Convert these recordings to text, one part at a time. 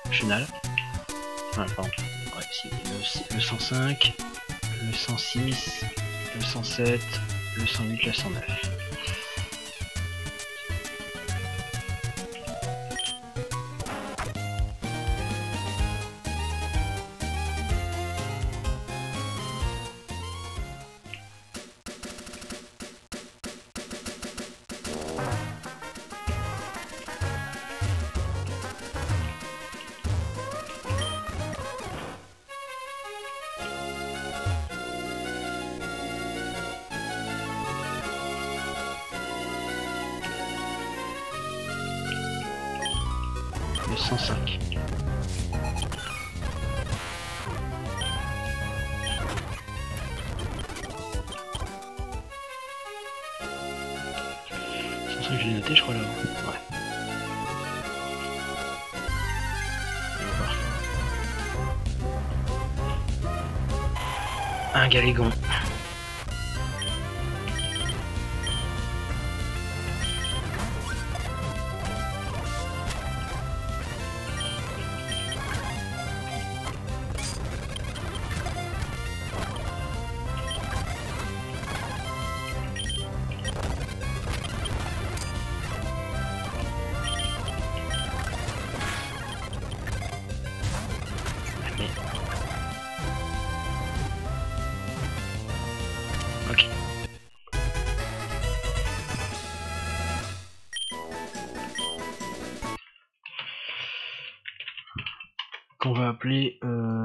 chenal. Ah, pardon. Ouais, si, le 105, le 106, le 107, le 108, le 109. Le 105. Je l'ai noté, je crois, là. Ouais. On va voir. Un galégon. Ok. Qu'on va appeler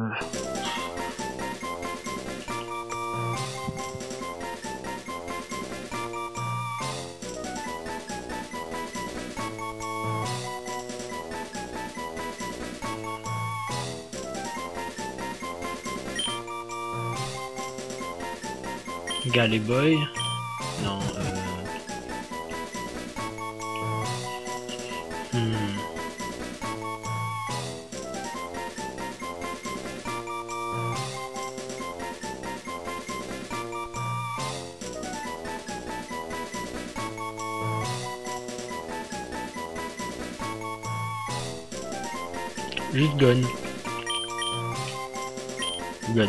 Galéboy. Non, juste Gun. Gun.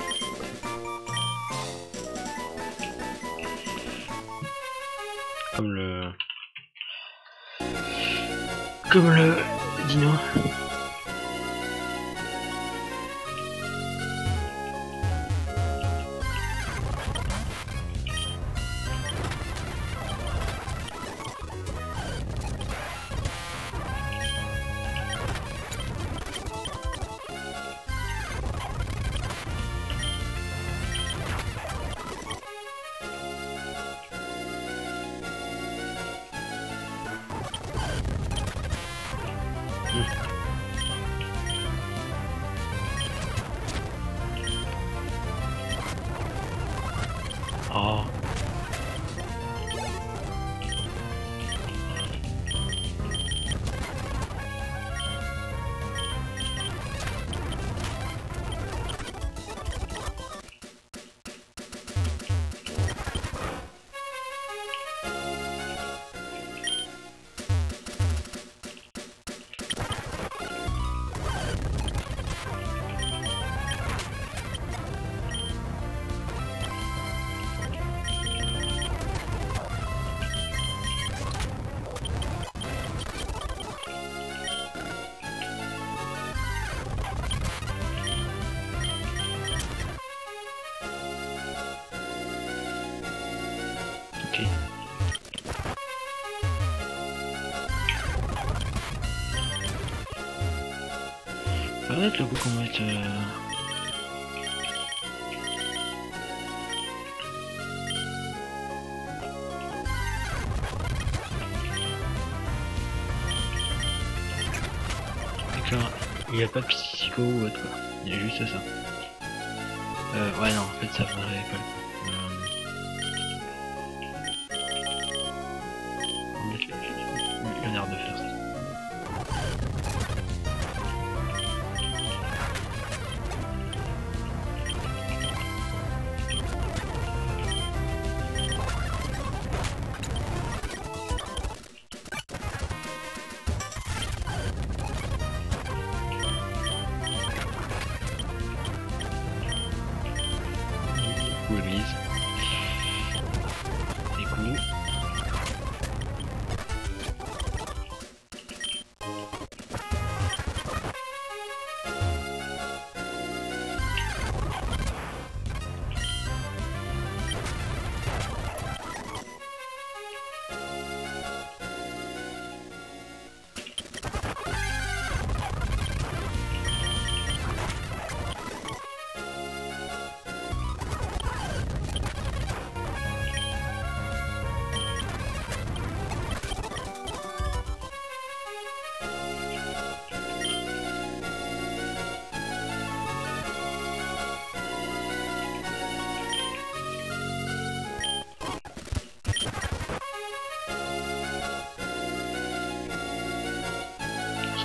Comme le dino. Oh. Ok. Ça va être le coup qu'on va être... D'accord, il n'y a pas de psycho ou autre quoi, il y a juste ça. Ouais non, en fait ça faudrait pas le coup. Il a l'air de faire ça.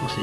106.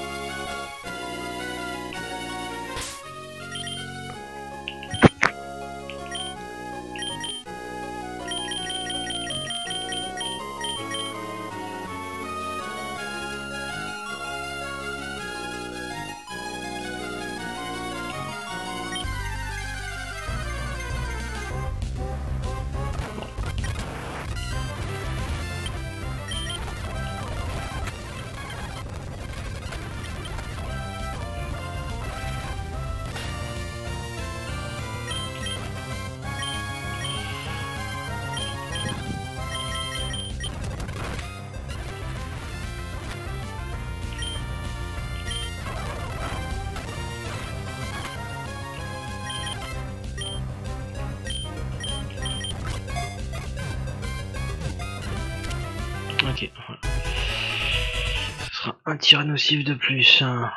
Ok, voilà. Ce sera un tir nocif de plus. Hein,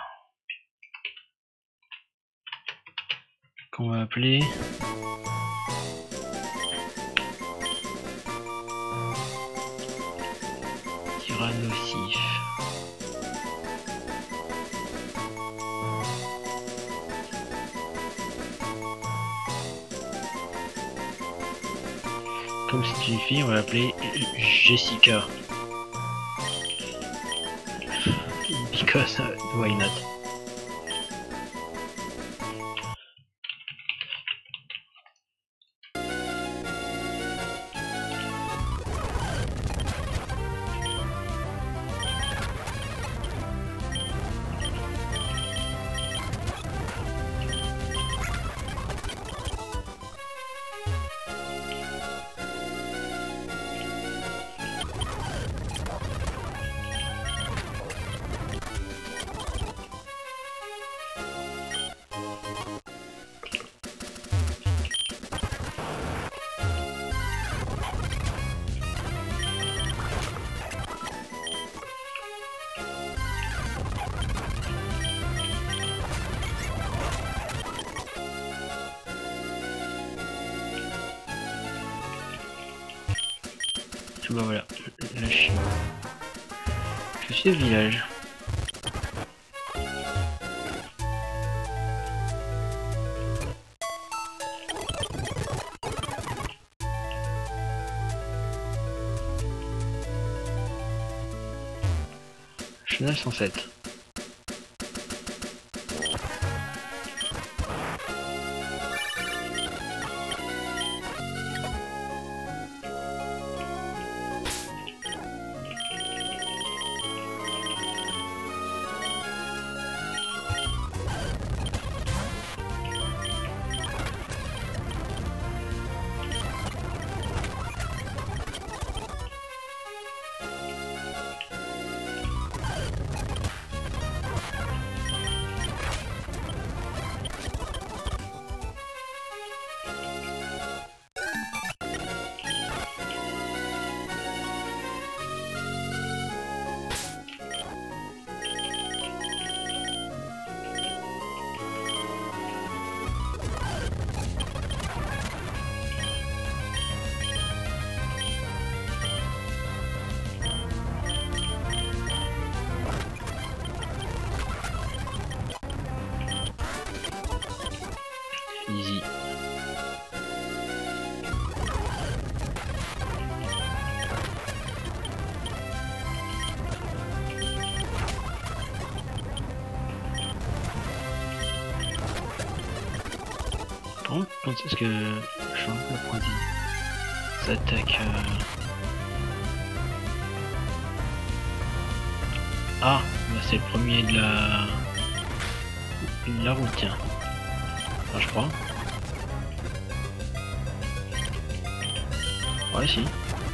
qu'on va appeler. Tir nocif. Comme c'est une fille, on va l'appeler Jessica. Because why not? Bah voilà, là je suis au village. Chenal 107. Easy. Bon, quand est-ce que je suis un peu apprenti? Ça attaque. Ah, bah c'est le premier de la route, tiens. Enfin, je crois. Ouais, si.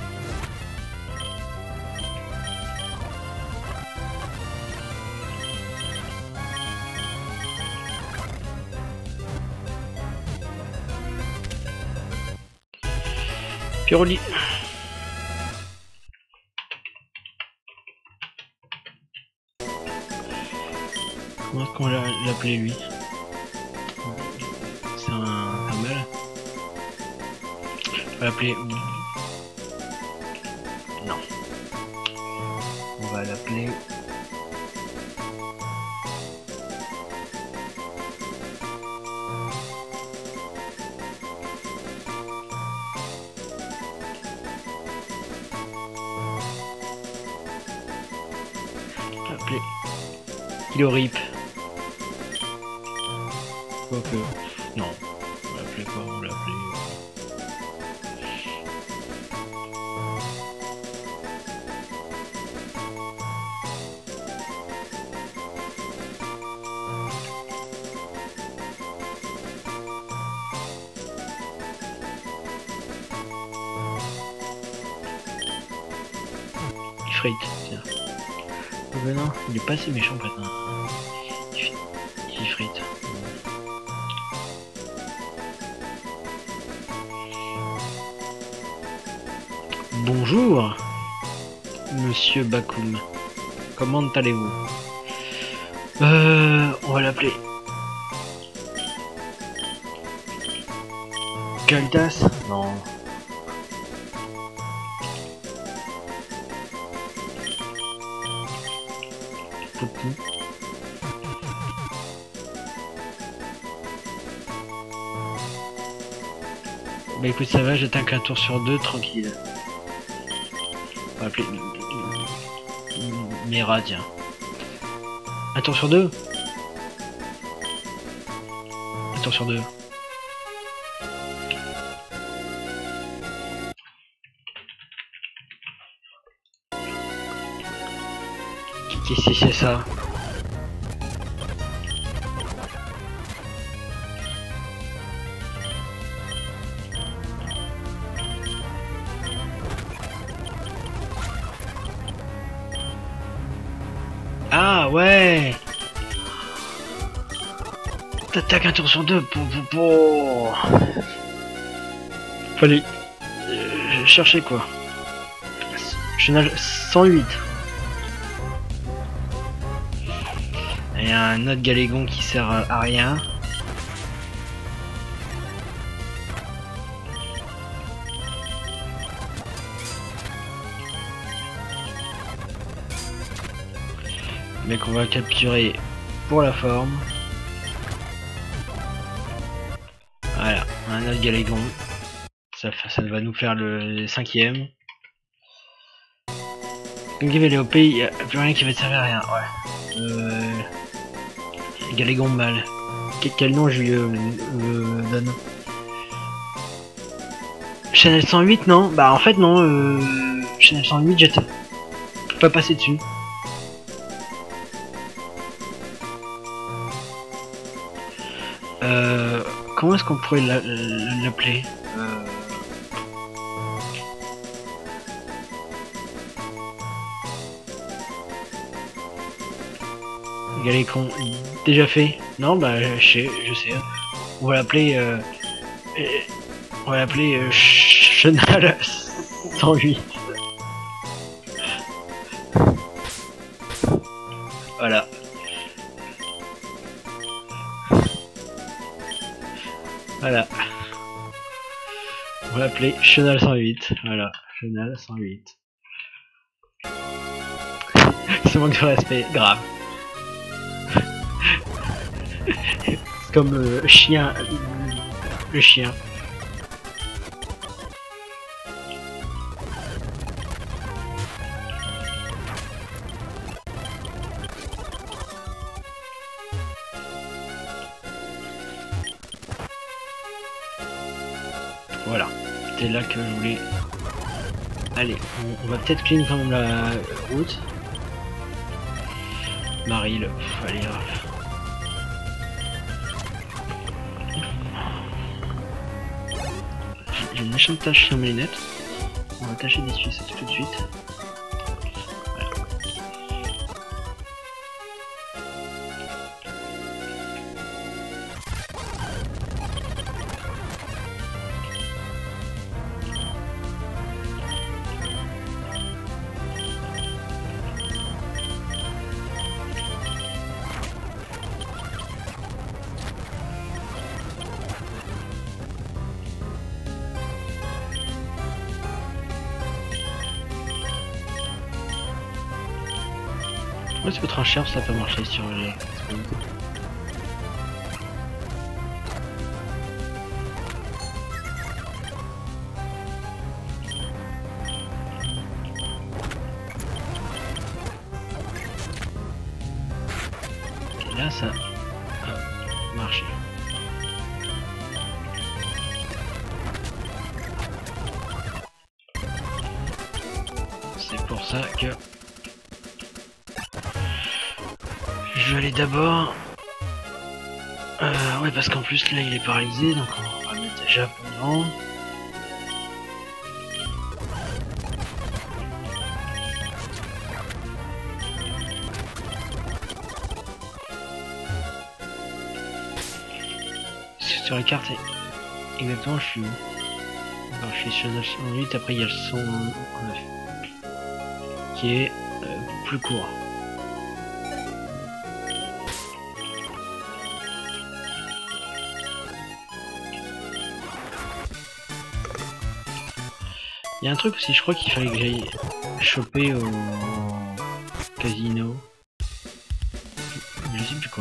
Piroli. Comment est-ce qu'on l'appelait lui? C'est un mâle. On va l'appeler... Non. On va l'appeler... Kilo Rip. Quoique. Non. On l'appelait quoi? On l'appelait. Ifrit, tiens. Oh ben non, il est pas assez méchant en fait. Hein. Ifrit. Bonjour, Monsieur Bakoum. Comment allez-vous? On va l'appeler Kaltas? Non. Poutou. Bah écoute, ça va, j'attaque un tour sur 2, tranquille. On va appeler Mera, tiens. Un tour sur 2. Un tour sur 2. Qu'est-ce que c'est ça? Ah ouais. T'attaques un tour sur 2 pour... Fallait chercher quoi. Chenal 108. Il y a un autre galégon qui sert à rien. Mais qu'on va capturer pour la forme. Voilà, un autre galégon. Ça va nous faire le 5ème. Donc il va aller au pays, il n'y a plus rien qui va te servir à rien. Ouais. Galégon mâle. Quel nom je lui donne? Chanel 108 non? Bah en fait non, Chanel 108 j'étais pas passé dessus. Comment est-ce qu'on pourrait l'appeler? Galécon déjà fait? Non bah je sais. On va l'appeler Chenal 108. Voilà. Voilà. On va l'appeler Chenal 108. Voilà. Chenal 108. Ce manque de respect, grave. C'est comme le chien. Le chien. Voilà, c'était là que je voulais. Allez, on va peut-être clean quand même la route. Maril, allez. J'ai une méchante tache sur mes lunettes. On va tâcher d'essuyer ça tout de suite. Ouais, c'est votre cher, ça peut marcher sur les... là ça a marché. C'est pour ça que je vais aller d'abord. Ouais, parce qu'en plus là il est paralysé, donc on va mettre déjà pendant. Sur la carte, exactement, je suis où? Alors, je suis sur le 108, après il y a le 109 qui est plus court. Il y a un truc aussi, je crois qu'il fallait que j'aille choper au casino. Je sais plus quoi.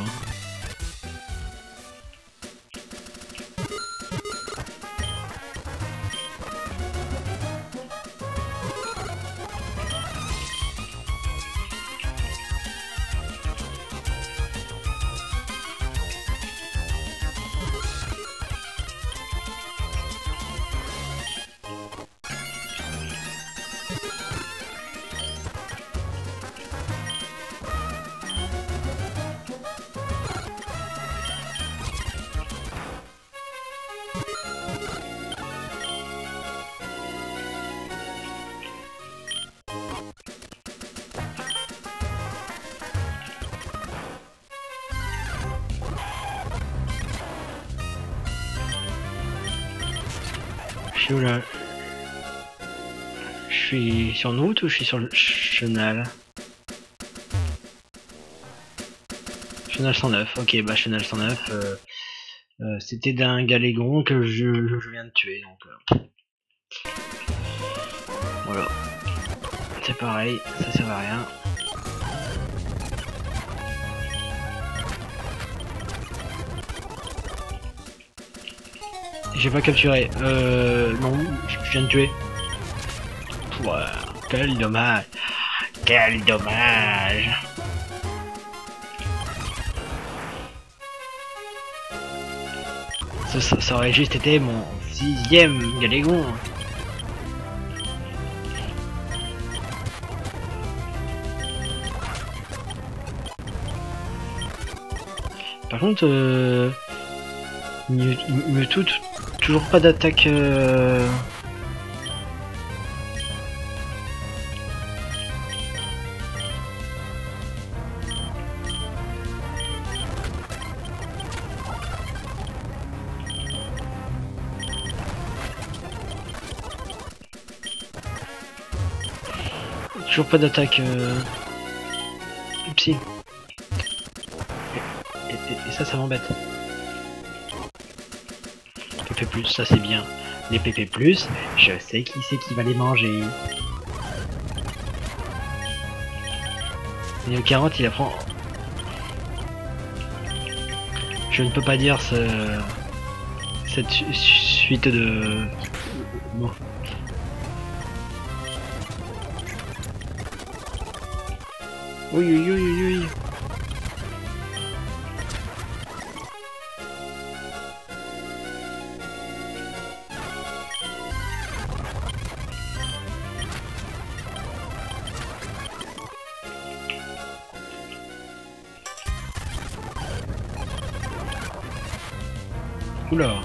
Je suis où là? Je suis sur une route ou je suis sur le chenal? Chenal 109, ok, bah chenal 109, c'était d'un galégon que je viens de tuer, donc voilà. C'est pareil, ça sert à rien. J'ai pas capturé. Non, je viens de tuer. Ouais, quel dommage. Quel dommage. Ça aurait juste été mon 6e galégon. Par contre, il me toujours pas d'attaque. Toujours pas d'attaque. Psy. Et ça m'embête. PP+, ça c'est bien. Les PP+, je sais qui c'est qui va les manger. Et le 40 il apprend. Je ne peux pas dire cette suite de... Bon. Oui, oui, oui, oui, oui. Oula,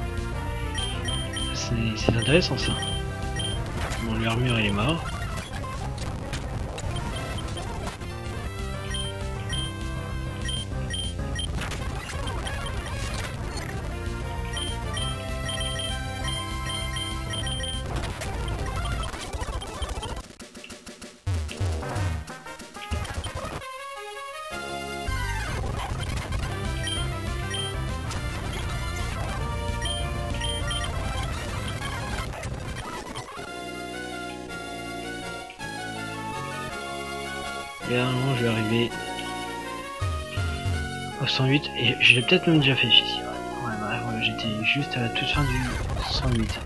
c'est intéressant ça. Bon, l'armure il est mort. Et là, normalement, je vais arriver au 108 et je l'ai peut-être même déjà fait ici. Ouais, j'étais juste à la toute fin du 108.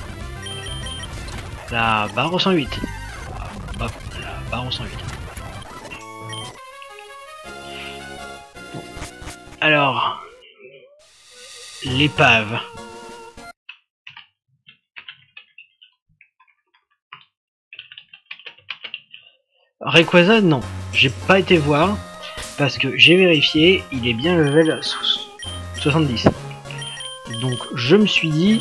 La barre au 108. La barre au 108. Bon. Alors, l'épave. Rayquaza, non, j'ai pas été voir parce que j'ai vérifié, il est bien level 70. Donc je me suis dit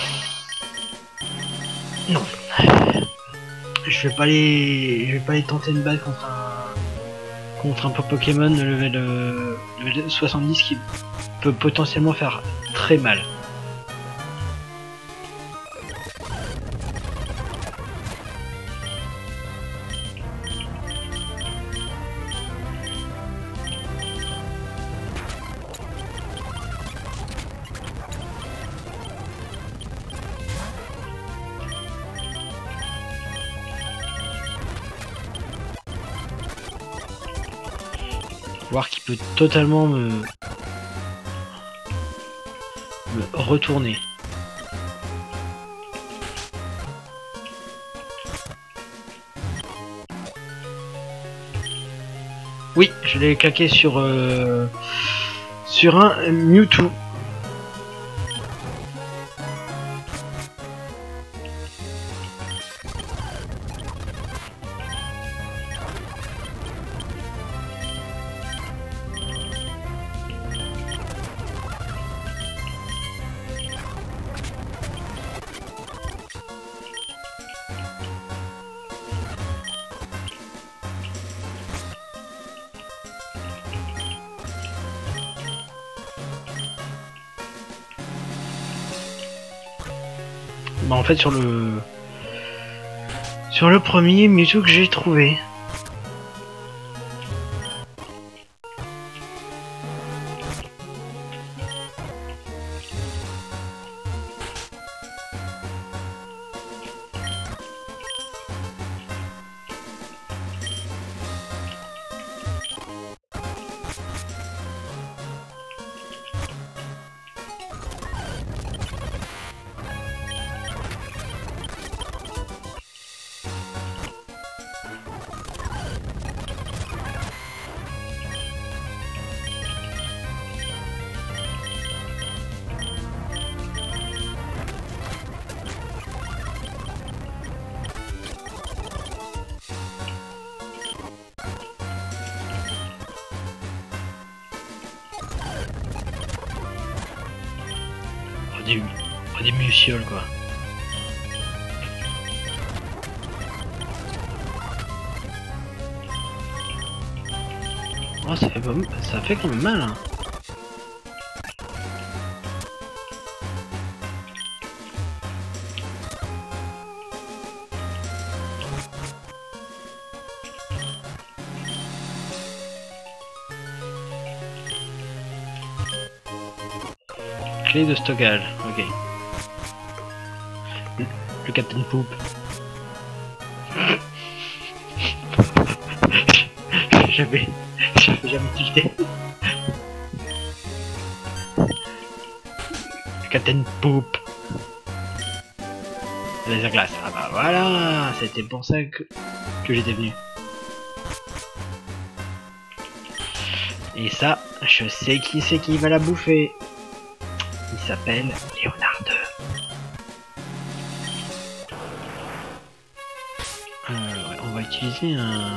non, je vais pas aller tenter une balle contre un Pokémon level 70 qui peut potentiellement faire très mal. Voir qu'il peut totalement me retourner. Oui, je l'ai claqué sur un Mewtwo. Bah en fait sur le premier Mewtwo que j'ai trouvé. Des mucioles quoi. Oh ça fait quand même mal hein. Clé de stockage, ok. Le Captain Poop. J'avais jamais tilté. Le Captain Poop. Laser glace. Ah bah voilà, c'était pour ça que j'étais venu. Et ça, je sais qui c'est qui va la bouffer. Il s'appelle Léonard 2. Ouais, on va utiliser un...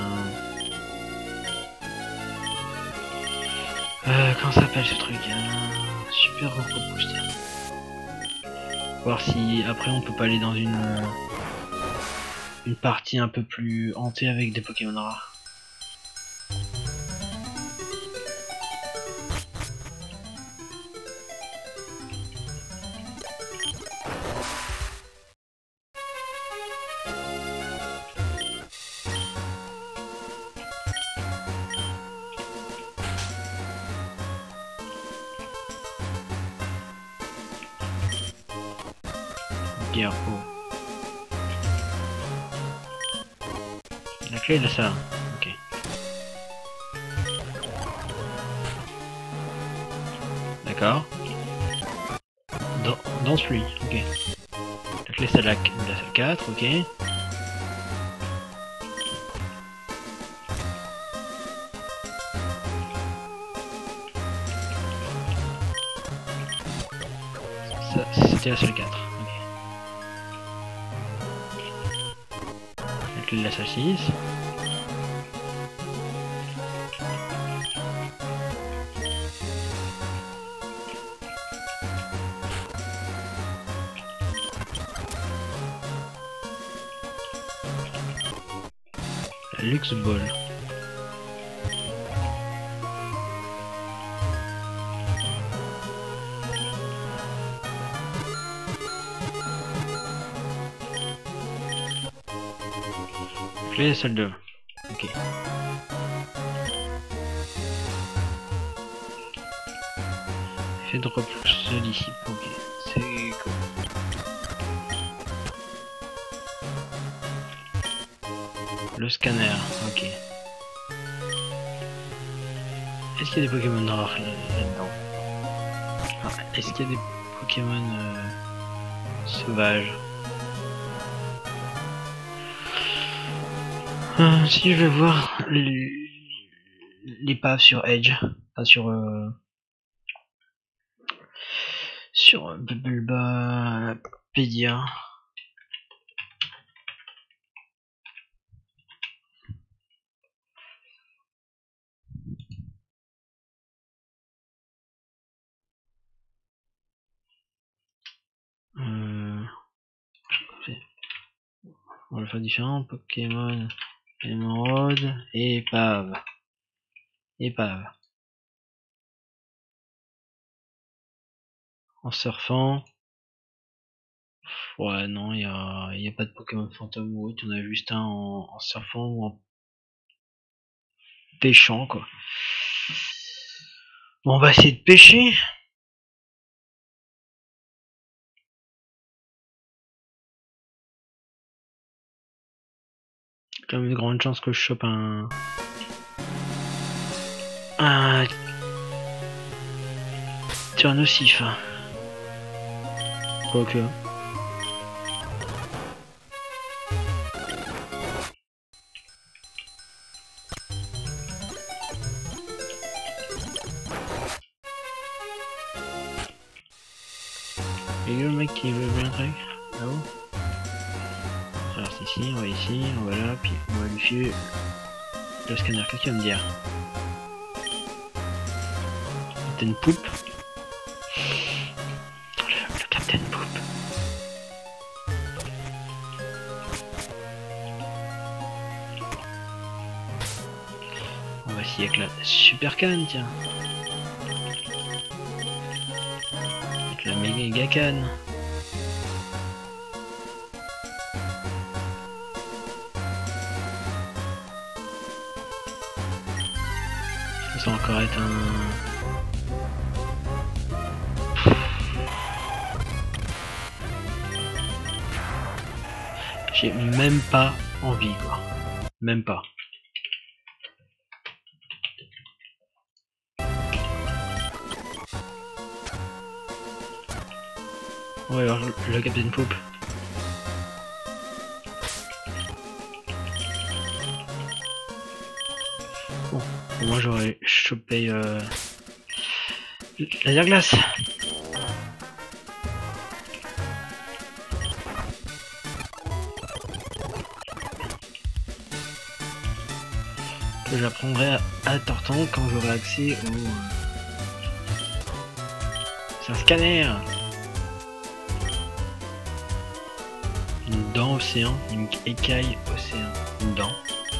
comment ça s'appelle ce truc super repos booster. Voir si après on peut pas aller dans une partie un peu plus hantée avec des Pokémon rares. La clé de ça, ok. D'accord. Dans celui, ok. La clé c'est la salle 4, ok. Ça, c'était la salle 4. Ok. La clé de la salle 6. La Luxe Ball. Clé de la salle 2. Ok. Effet de repousse dissipe. Ok. C'est cool. Le scanner. Ok. Est-ce qu'il y a des Pokémon rares là-dedans? Est-ce qu'il y a des Pokémon sauvages? Si je vais voir l'épave sur Edge, enfin sur Bulbapédia. On va le faire différent. Pokémon émeraude et épave. Épave. En surfant. Ouais, non, y a pas de Pokémon fantôme ou autre. On a juste un en surfant ou en pêchant, quoi. Bon, on va essayer de pêcher. Quand même de grandes chances que je chope un Tyrannocif. Quoique. Et le mec qui veut bien un truc là-haut. On va ici, on va ici, on va là, puis on va lui filer le scanner. Qu'est-ce qu'il va me dire? Captain Poop. Le Captain Poop. On va essayer avec la Super Canne, tiens. Avec la méga canne. Ça va encore être un... J'ai même pas envie, quoi. Même pas. On va voir le Captain Poop. Bon, moi j'aurais chopé la glace. Que j'apprendrai à Tortan quand j'aurai accès au... C'est un scanner. Une dent océan, une écaille océan, une dent.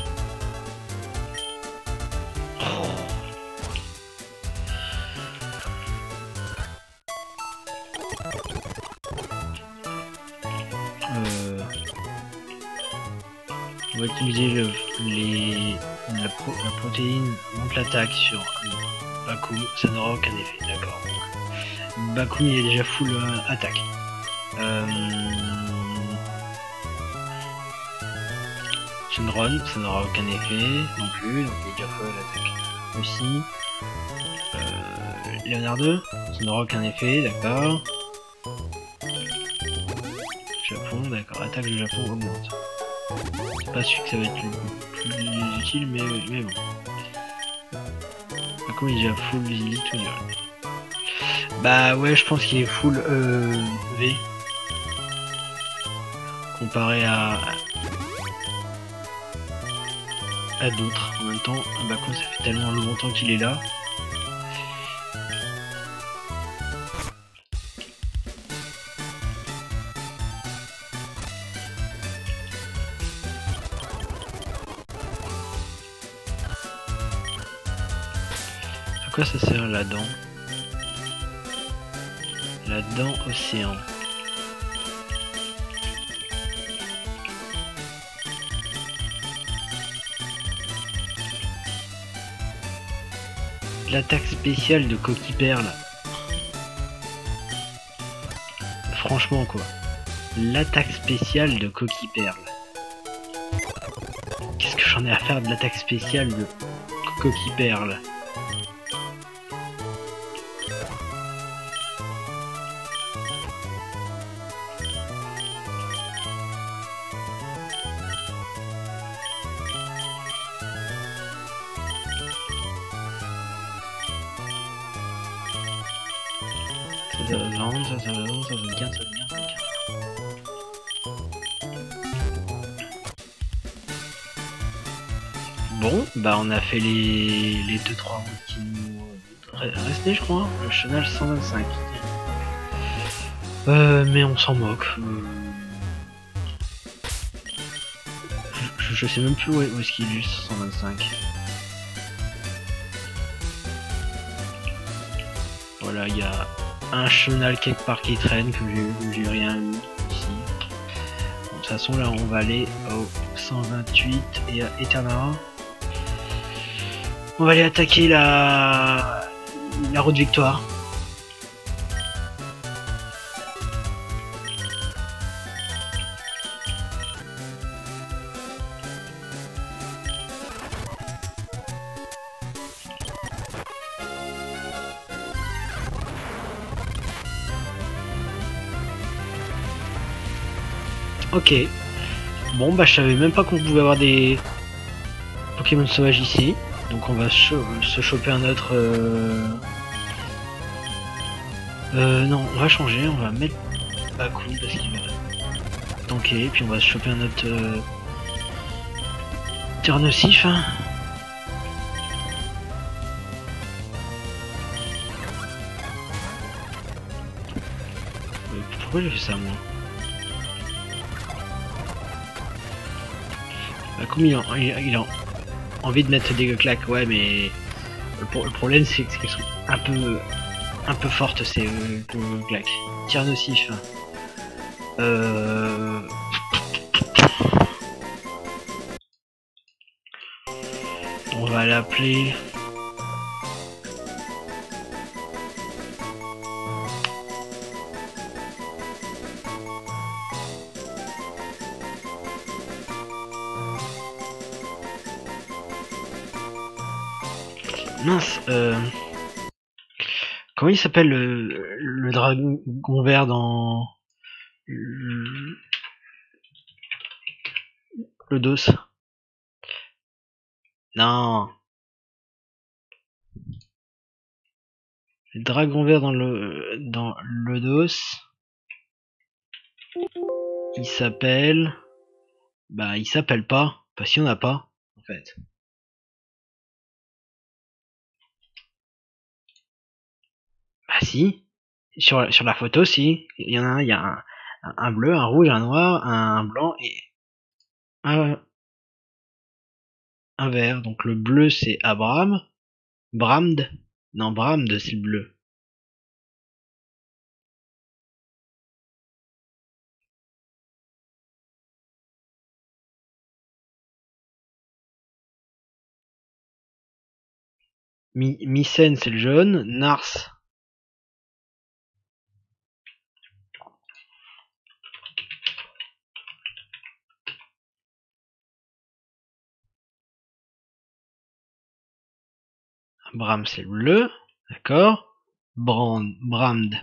On va utiliser la protéine monte l'attaque sur Baku, ça n'aura aucun effet, d'accord. Baku il est déjà full attaque. Shenron, ça n'aura aucun effet non plus, donc il est déjà full attaque aussi. Léonard 2, ça n'aura aucun effet, d'accord. Japon, d'accord, attaque du Japon augmente. C'est pas sûr que ça va être le plus utile, mais bon. Par contre, il est déjà full visite tout dur. Bah ouais, je pense qu'il est full V comparé à d'autres. En même temps, bah quoi, ça fait tellement longtemps qu'il est là. À quoi ça sert la dent? La dent océan. L'attaque spéciale de Coquille Perle. Franchement quoi. L'attaque spéciale de Coquille Perle. Qu'est-ce que j'en ai à faire de l'attaque spéciale de Coquille Perle? Ça va vendre, ça va vendre, ça va bien, ça va bien, ça va bien. Bon, bah on a fait les 2-3 routes qui nous restaient, je crois. Le chenal 125. Mais on s'en moque. Je sais même plus où est-ce qu'il est, 125. Voilà, il y a un chenal quelque part qui traîne, que j'ai rien eu ici. Bon, de toute façon, là, on va aller au 128 et à Eternara. On va aller attaquer la route Victoire. Ok. Bon bah je savais même pas qu'on pouvait avoir des Pokémon sauvages ici. Donc on va se choper un autre... non, on va changer, on va mettre Baku parce qu'il va tanker. Puis on va se choper un autre terrain nocif. Hein. Pourquoi j'ai fait ça moi? Baku il a envie de mettre des claques, ouais, mais le problème c'est qu'elles sont un peu fortes ces claques. Tir nocif. On va l'appeler. Mince, comment il s'appelle le dragon vert dans le dos? Non, le dragon vert dans le dos, il s'appelle... Bah, il s'appelle pas, parce qu'il y en a pas, en fait. Bah si, sur la photo, si, il y en a un, il y a un bleu, un rouge, un noir, un blanc et un vert. Donc le bleu c'est Abraham, Bramd, non Bramd c'est le bleu. Mycène c'est le jaune, Nars. Bram c'est le bleu, d'accord. Bramd.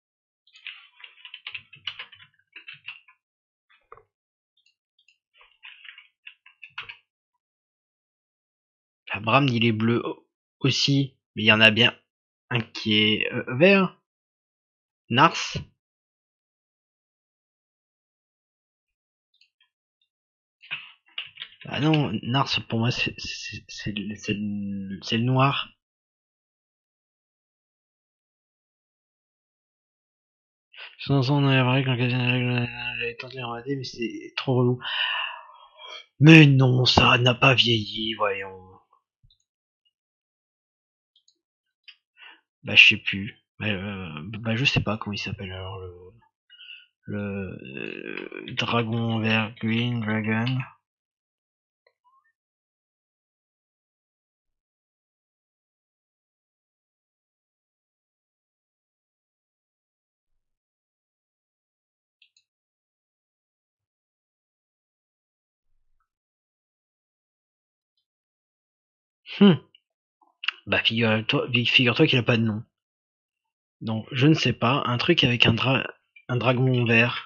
Enfin, Bramd il est bleu aussi, mais il y en a bien un qui est vert. Nars. Ah non, Nars pour moi c'est le noir. Sans on est vrai que l'occasion j'avais tenté de regarder, mais c'est trop relou. Mais non, ça n'a pas vieilli, voyons. Bah je sais plus. Bah je sais pas comment il s'appelle alors le dragon vert, Green Dragon. Bah figure-toi qu'il a pas de nom. Donc je ne sais pas, un truc avec un dragon vert.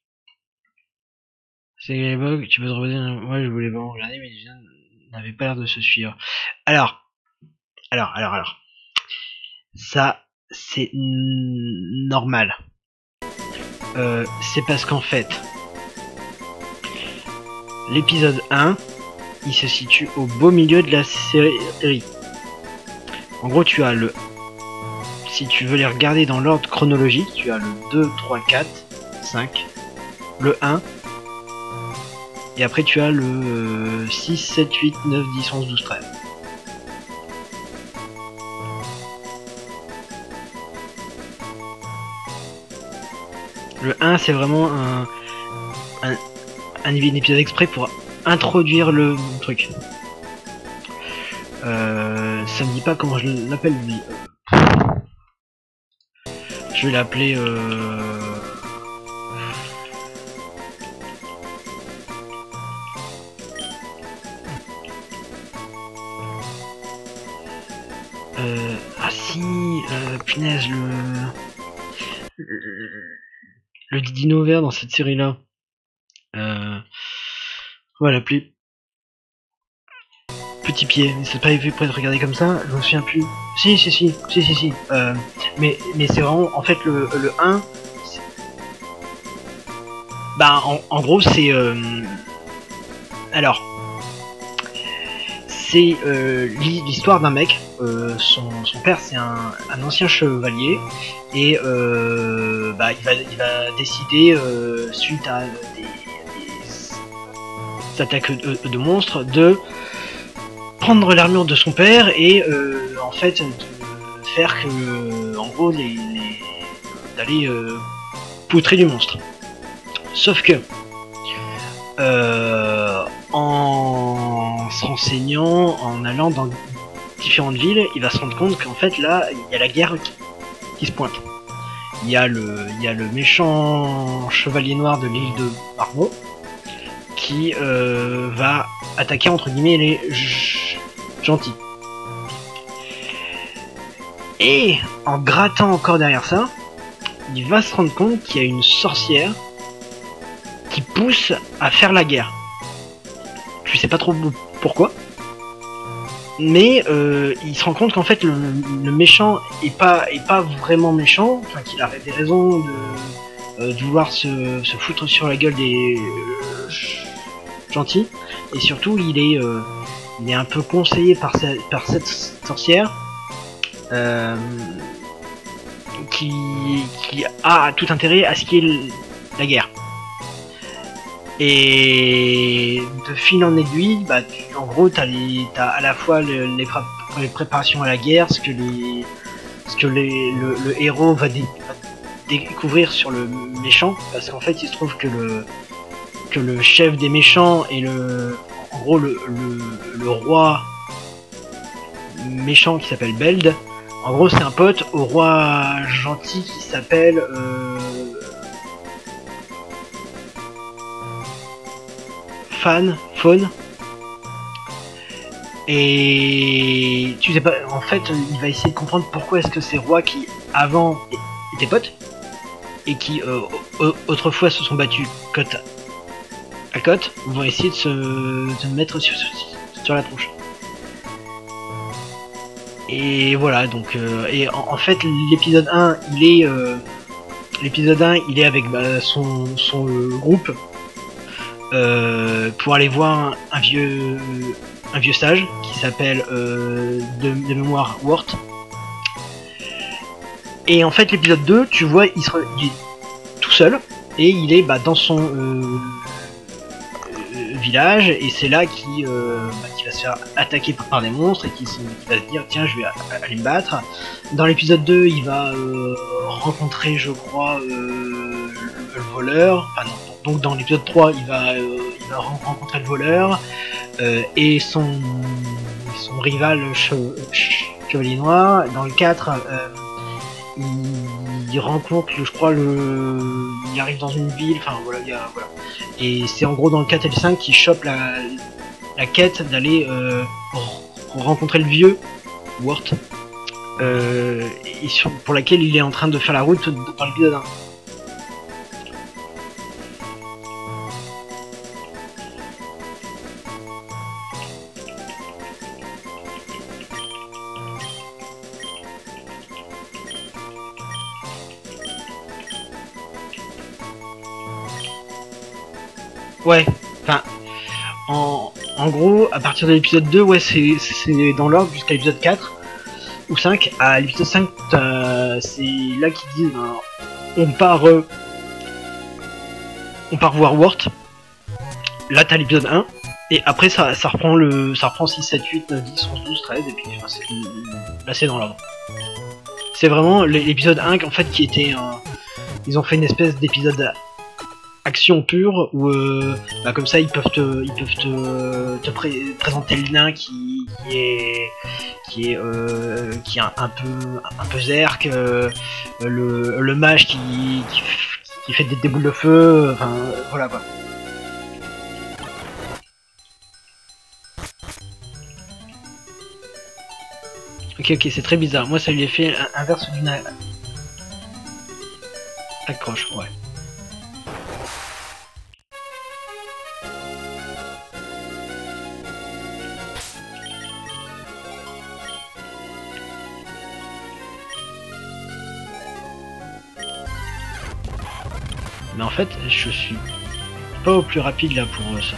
C'est les bugs, tu peux te reposer. Moi je voulais vraiment regarder, mais je n'avais pas l'air de se suivre. Alors. Ça, c'est normal. C'est parce qu'en fait, l'épisode 1, il se situe au beau milieu de la série. En gros, tu as le... Si tu veux les regarder dans l'ordre chronologique, tu as le 2, 3, 4, 5, le 1, et après tu as le 6, 7, 8, 9, 10, 11, 12, 13. Le 1, c'est vraiment un épisode exprès pour introduire le truc. Ça me dit pas comment je l'appelle lui. Je vais l'appeler ah si, punaise, le dino vert dans cette série là. On va l'appeler Petit Pied. C'est pas fait pour être regardé comme ça, je me souviens plus. Si. Mais c'est vraiment, en fait, le 1. Bah, en gros, c'est. Alors. C'est l'histoire d'un mec. Son père, c'est un ancien chevalier. Et bah, il va décider, suite à des attaques de monstres, de prendre l'armure de son père et en fait de faire que, en gros, d'aller poutrer du monstre. Sauf que en se renseignant, en allant dans différentes villes, il va se rendre compte qu'en fait là il y a la guerre qui se pointe. Il y a le méchant chevalier noir de l'île de Margot qui va attaquer entre guillemets les gentils. Et en grattant encore derrière ça, il va se rendre compte qu'il y a une sorcière qui pousse à faire la guerre. Je sais pas trop pourquoi, mais il se rend compte qu'en fait le méchant est pas vraiment méchant, enfin qu'il a des raisons de vouloir se foutre sur la gueule des gentils, et surtout il est un peu conseillé par cette sorcière qui a tout intérêt à ce qu'il y ait la guerre. Et de fil en aiguille, bah, en gros, t'as à la fois les préparations à la guerre, ce que le héros va découvrir sur le méchant, parce qu'en fait, il se trouve que le chef des méchants est en gros le roi méchant qui s'appelle Beld. En gros, c'est un pote au roi gentil qui s'appelle Faune. Et tu sais pas, en fait, il va essayer de comprendre pourquoi est-ce que ces rois qui avant étaient potes et qui autrefois se sont battus côte à côte vont essayer de se mettre sur la tronche. Et voilà, donc et en fait l'épisode 1 il est l'épisode 1, il est avec son groupe pour aller voir un vieux sage qui s'appelle de mémoire Wort. Et en fait, l'épisode 2, tu vois, il est tout seul et il est dans son village, et c'est là qu'il va se faire attaquer par des monstres et qui va se dire tiens, je vais aller me battre. Dans l'épisode 2, il va rencontrer, je crois, le voleur. Enfin non, donc dans l'épisode 3, il va rencontrer le voleur et son rival Chevalier Noir. Dans le 4, il rencontre, je crois, il arrive dans une ville, enfin voilà, voilà. Et c'est en gros dans le 4 et le 5 qu'il chope la quête d'aller rencontrer le vieux Wort, pour laquelle il est en train de faire la route dans l'épisode 1. Ouais, enfin, en gros, à partir de l'épisode 2, ouais, c'est dans l'ordre jusqu'à l'épisode 4 ou 5. À l'épisode 5, c'est là qu'ils disent on part voir Wort. Là, t'as l'épisode 1, et après, ça reprend 6, 7, 8, 9, 10, 11, 12, 13, et puis là, c'est dans l'ordre. C'est vraiment l'épisode 1, en fait, qui était ils ont fait une espèce d'épisode action pure où comme ça ils peuvent te présenter le nain qui est un peu zerk, le mage qui fait des boules de feu, enfin voilà quoi. Ok, c'est très bizarre. Moi ça lui a fait inverse d'une accroche, ouais. Mais en fait, je suis pas au plus rapide là pour ça.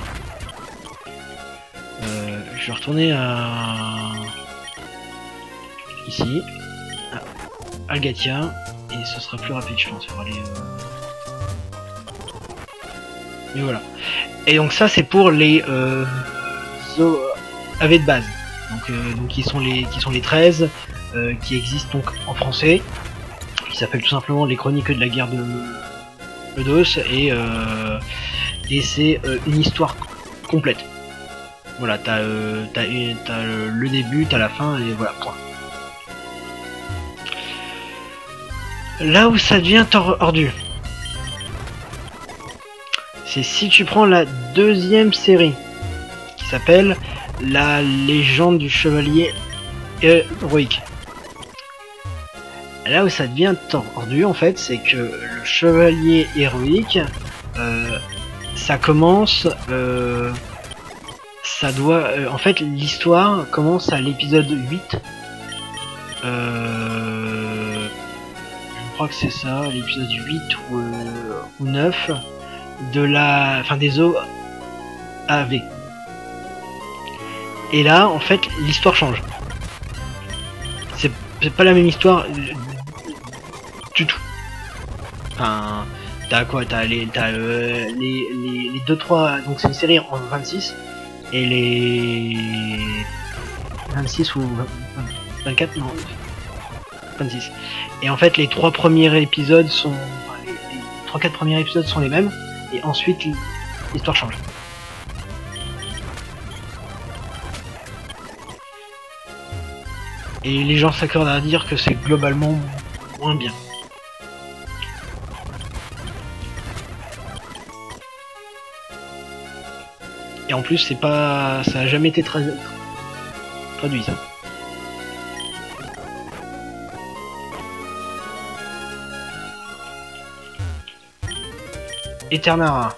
Je vais retourner à ici, à Algatia, et ce sera plus rapide, je pense, pour aller. Mais voilà. Et donc ça, c'est pour les AV de base. Donc qui sont les 13 qui existent donc en français, qui s'appellent tout simplement les Chroniques de la guerre de Eudos, et c'est une histoire complète. Voilà, t'as le début, t'as la fin, et voilà, point. Là où ça devient tordu, c'est si tu prends la deuxième série, qui s'appelle La Légende du Chevalier Héroïque. Là où ça devient tordu, en fait, c'est que le Chevalier Héroïque, ça commence... ça doit... en fait, l'histoire commence à l'épisode 8. Je crois que c'est ça, l'épisode 8 ou 9 de la... Enfin, des OAV. Et là, en fait, l'histoire change. C'est pas la même histoire du tout. Enfin, t'as quoi? T'as les 2-3... Donc c'est une série en 26. Et les 26 ou 24, non, 26. Et en fait, les 3 premiers épisodes sont... Enfin, les 3-4 premiers épisodes sont les mêmes, et ensuite l'histoire change. Et les gens s'accordent à dire que c'est globalement moins bien. Et en plus, c'est pas... ça a jamais été traduit, ça. Eternara.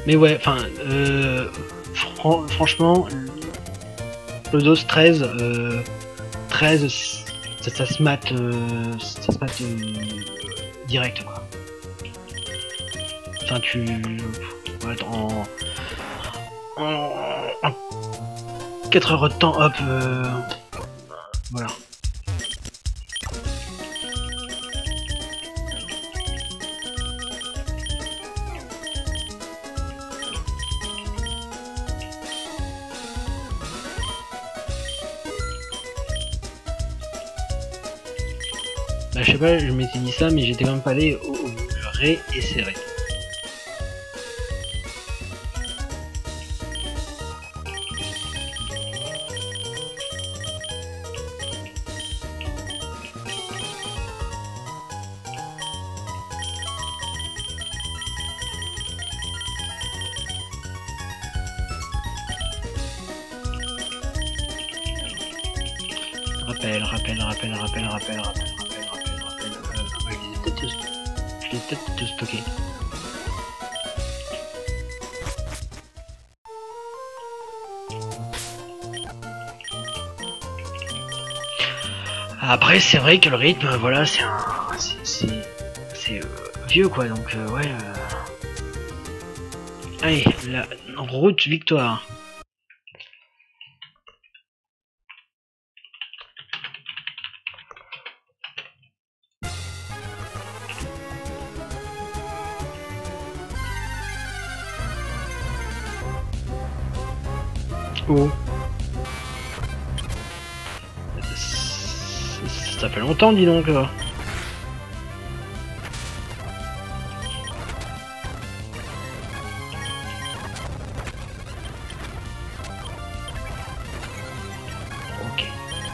Mais ouais, enfin, franchement, le DOS 13, 13, ça se mate, direct quoi. Enfin, ouais, en 4 heures de temps, hop, voilà. Bah, je sais pas, je m'étais dit ça, mais j'étais quand même pas allé au réessayer. Rappel. Je vais peut-être te stocker. Après, c'est vrai que le rythme, voilà, c'est vieux quoi, donc ouais. Allez, la route victoire. Oh. Ça fait longtemps, dis donc. Ok.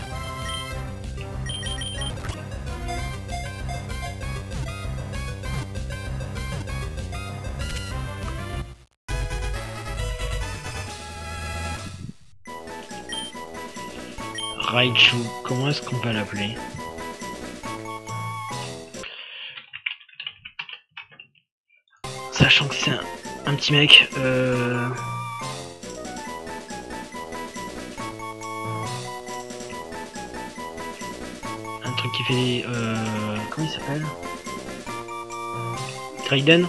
Raichu, comment est-ce qu'on va l'appeler? Sachant que c'est un petit mec, un truc qui fait, comment il s'appelle? Raiden?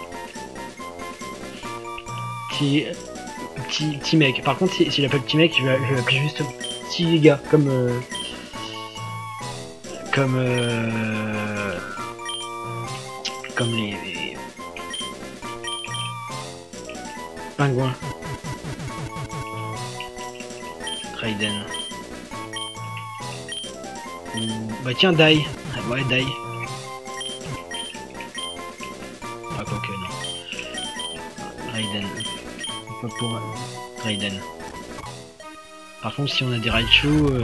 Petit mec. Par contre, si j'appelle petit mec, je vais l'appeler juste petit gars, comme les pingouins. Raiden. Bah tiens, Dai. Ouais, Dai. Ah, quoi que non. Raiden. Pas pour Raiden. Par contre, si on a des Raichu,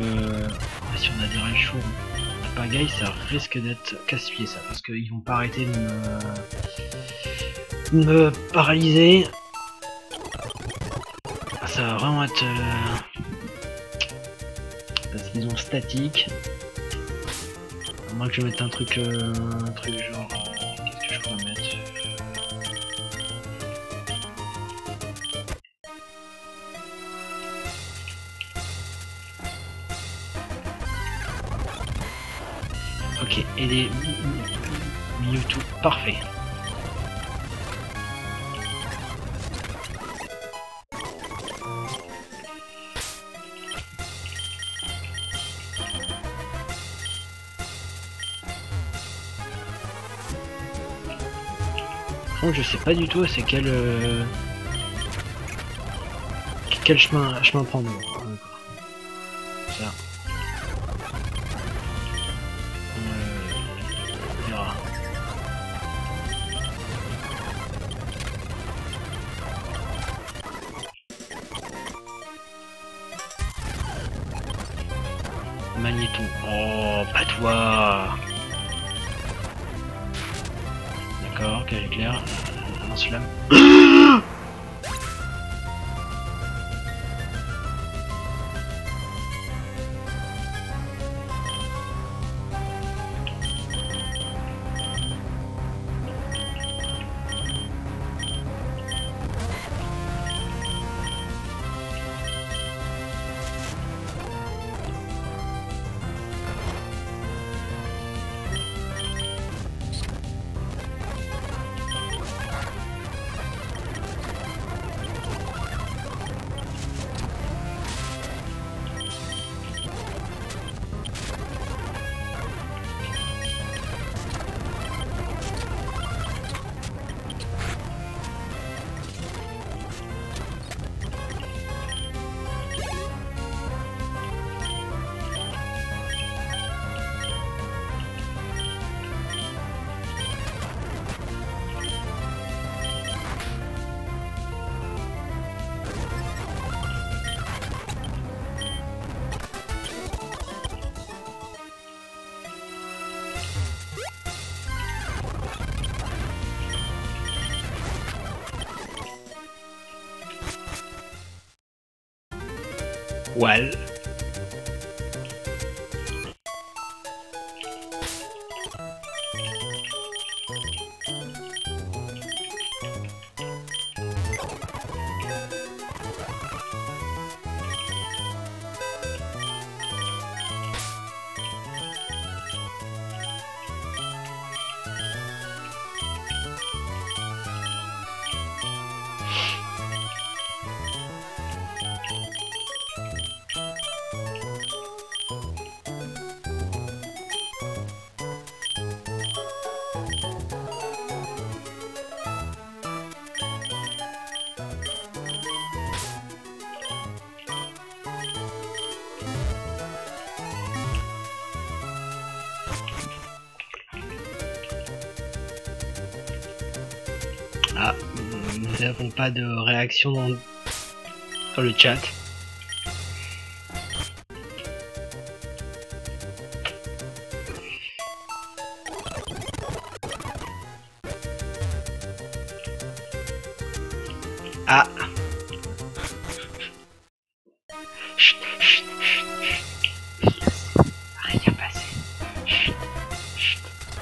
Pagaille, ça risque d'être casse-pied ça, parce qu'ils vont pas arrêter de me paralyser. Ça va vraiment être parce qu'ils ont statique. À moins que je mette un truc genre, qu'est-ce que je pourrais mettre? Ok, et les Mewtwo, parfait. Je sais pas du tout c'est quel chemin prendre. Ça. On verra. Magnéton. Oh, pas toi. D'accord, quel éclair. Lance-flamme. Well. Ah, nous n'avons pas de réaction sur le chat. Ah. Chut, chut, chut, chut. Rien passé. Chut, chut.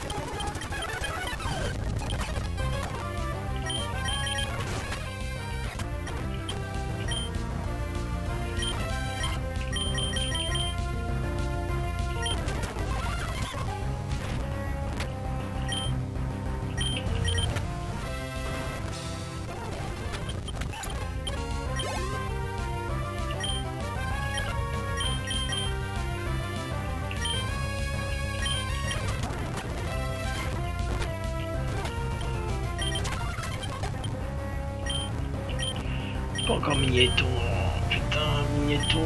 Pas encore Migneton, putain, Migneton.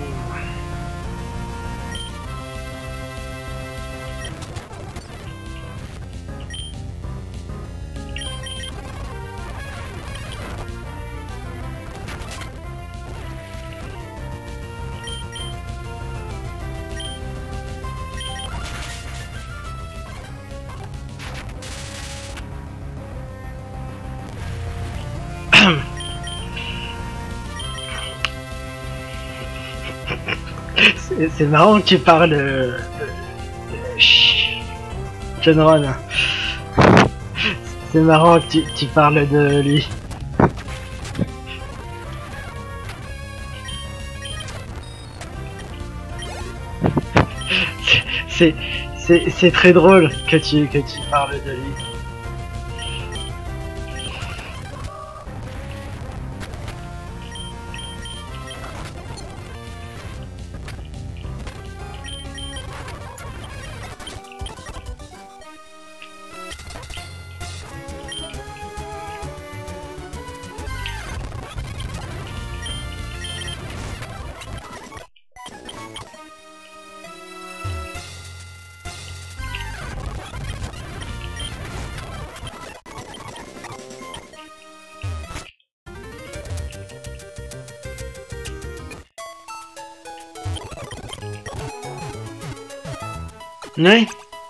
C'est marrant que tu parles de Shenron. C'est marrant que tu parles de lui. C'est très drôle que tu parles de lui. Ouais.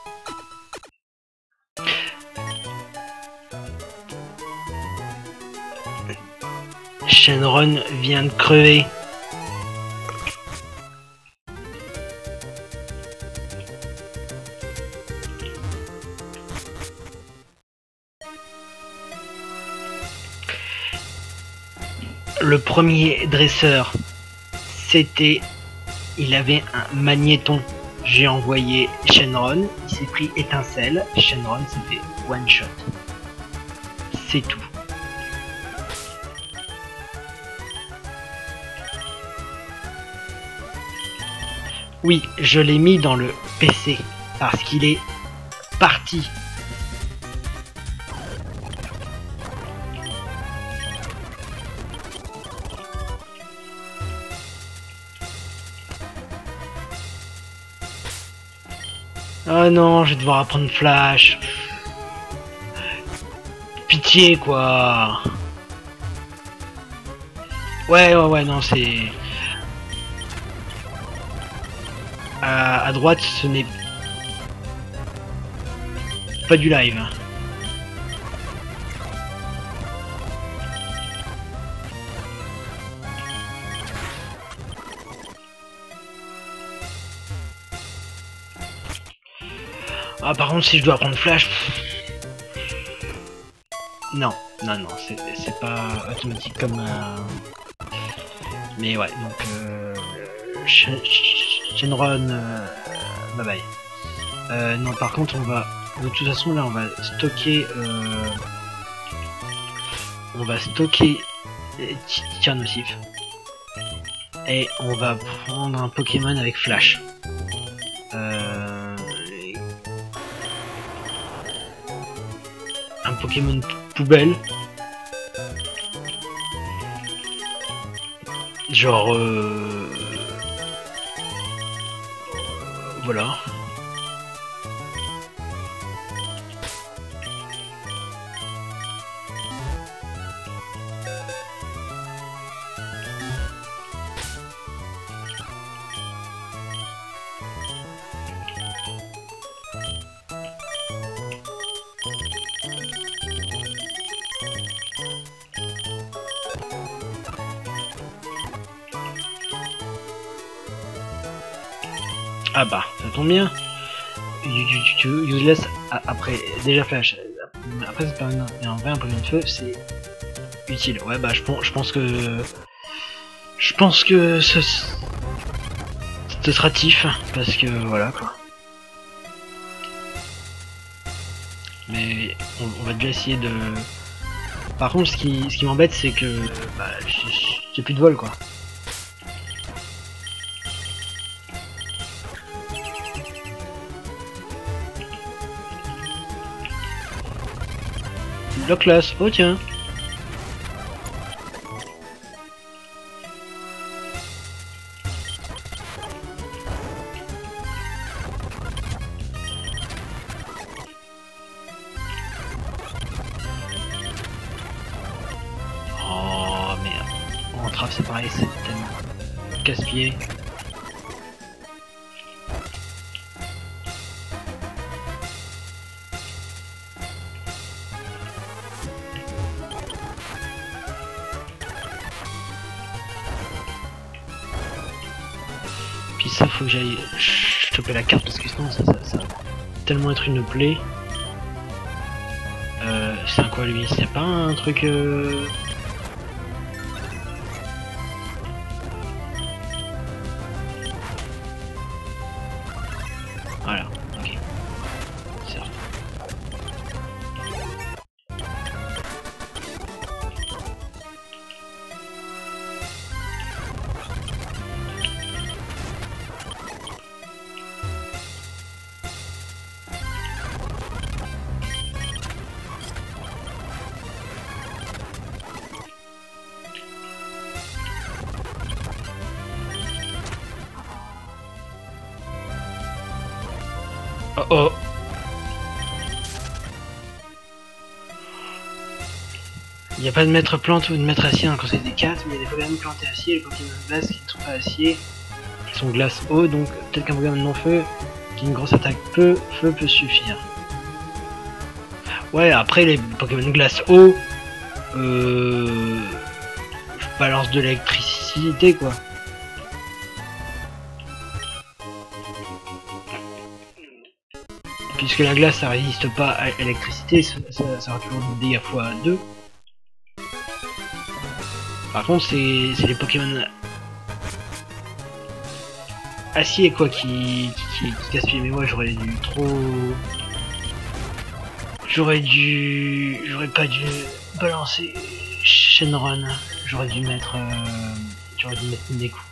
Shenron vient de crever. Le premier dresseur, c'était... Il avait un magnéton. J'ai envoyé Shenron, il s'est pris étincelle, Shenron s'est fait one shot. C'est tout. Oui, je l'ai mis dans le PC parce qu'il est parti. Oh non, je vais devoir apprendre Flash. Pitié quoi. Ouais, non, c'est... À droite, ce n'est pas du live. Ah par contre si je dois prendre flash... Non, non, non, c'est pas automatique comme... Mais ouais, donc... Shenron... bye bye. Non, par contre, on va... De toute façon, là, on va stocker... On va stocker... Tir nocif. Et on va prendre un Pokémon avec Flash. Un Pokémon poubelle. Genre... Voilà. Ah bah, ça tombe bien. Useless après déjà flash. Après c'est pas un vrai Pokémon de feu, c'est utile. Ouais bah je pense que ce sera tif parce que voilà quoi. Mais on va déjà essayer de. Par contre ce qui m'embête c'est que bah, j'ai plus de vol quoi. La classe, oh tiens. Oh merde. En trap c'est pareil, c'est tellement casse-pied. Puis ça faut que j'aille choper la carte parce que sinon ça va tellement être une plaie. C'est un quoi lui? C'est pas un truc Voilà, ok. Certes. Oh oh. Il n'y a pas de maître plante ou de maître acier dans le conseil des 4, mais il y a des Pokémon plantés acier et des Pokémon glace qui ne sont pas acier, qui sont glace eau, donc tel qu'un Pokémon non feu, qui a une grosse attaque feu peut suffire. Ouais, après les Pokémon glace eau, balance de l'électricité quoi. Puisque la glace ça résiste pas à l'électricité, ça aura toujours des dégâts x2. Par contre c'est les Pokémon acier quoi qui casse-pied, mais moi j'aurais dû trop... J'aurais pas dû balancer Shenron, j'aurais dû mettre des coups.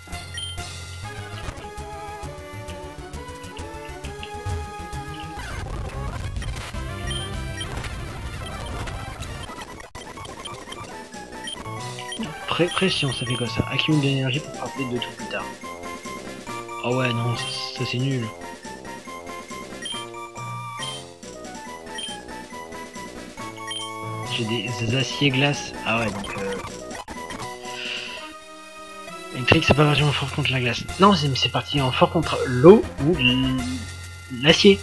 Pression, ça fait quoi ça? Accumule de l'énergie pour frapper 2 tours plus tard. Oh ouais, non, ça c'est nul. J'ai des aciers glace. Ah ouais, donc électrique, c'est pas vraiment fort contre la glace. Non, c'est parti en fort contre l'eau ou l'acier.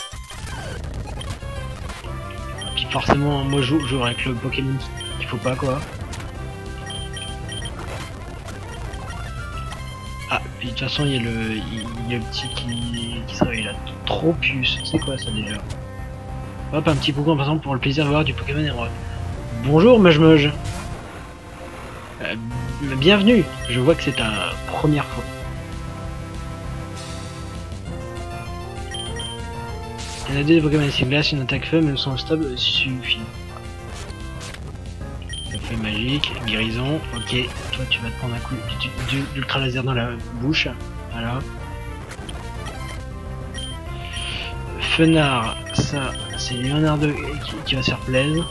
Puis forcément, moi je joue avec le Pokémon qu'il faut pas quoi. Ah, puis de toute façon, il y a le petit qui se réveille là. Trop puce. C'est quoi ça déjà? Hop, un petit Pokémon par exemple pour le plaisir de voir du Pokémon Emerald. Bonjour, Meuge. Bienvenue. Je vois que c'est ta première fois. Il y en a deux Pokémon ici, glace, une attaque feu, mais elles sont stables, suffit. Feu magique, guérison, ok. Toi, tu vas te prendre un coup d'ultra laser dans la bouche. Voilà. Fenard, ça, c'est Leonardo qui va se faire plaisir.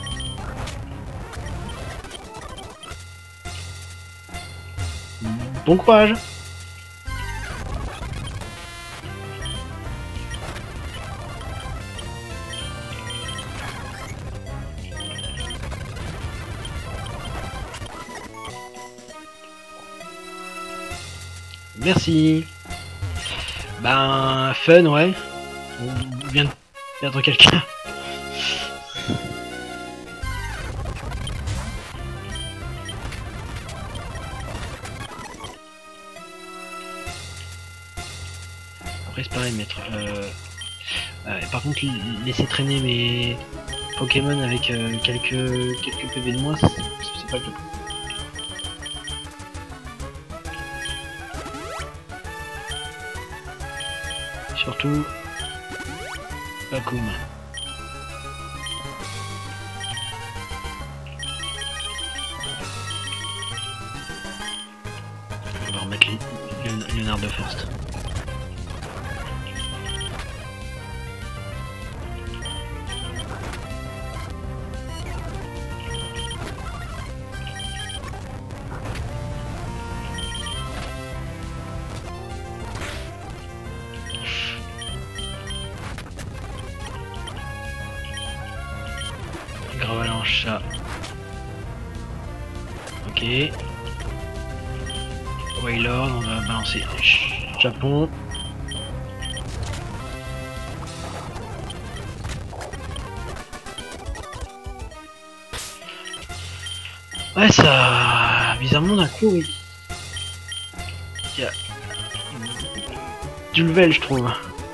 Bon courage! Merci! Ben, fun, ouais. On vient de perdre quelqu'un. Après, c'est pareil, maître. Par contre, laisser traîner mes Pokémon avec quelques PV de moins, c'est pas le top. Surtout, Bakoum. On va remettre Leonardo first. Gravalanche, ça. Ok. Wailord, on va balancer Japon. Ouais, ça... Bizarrement, d'un coup, oui. Il y a... du level, je trouve.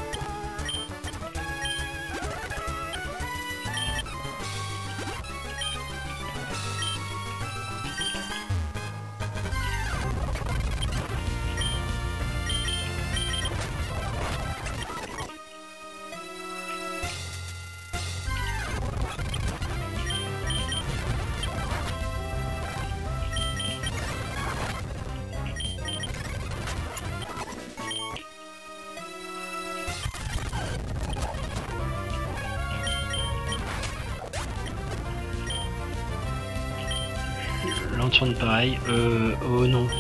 Lanterne pareil, oh non.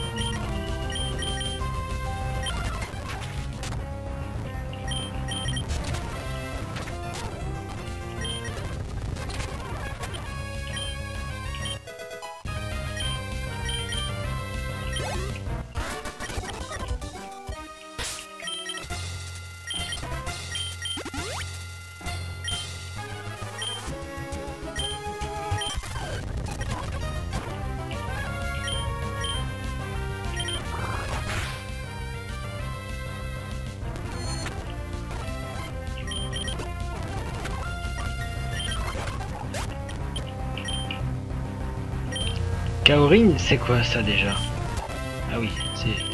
Kaorin, c'est quoi ça déjà? Ah oui, c'est lui.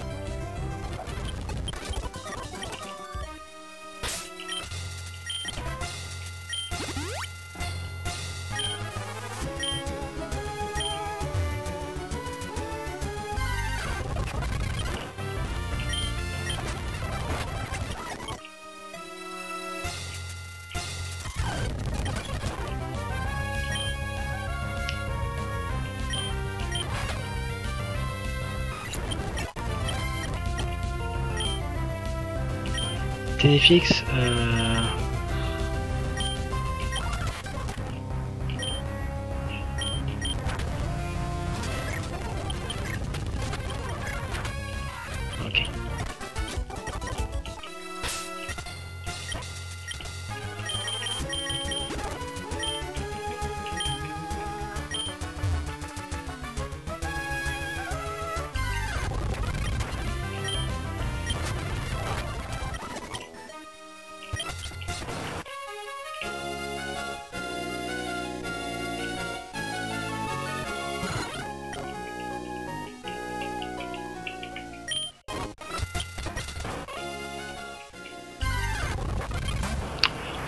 Téléfix, ok.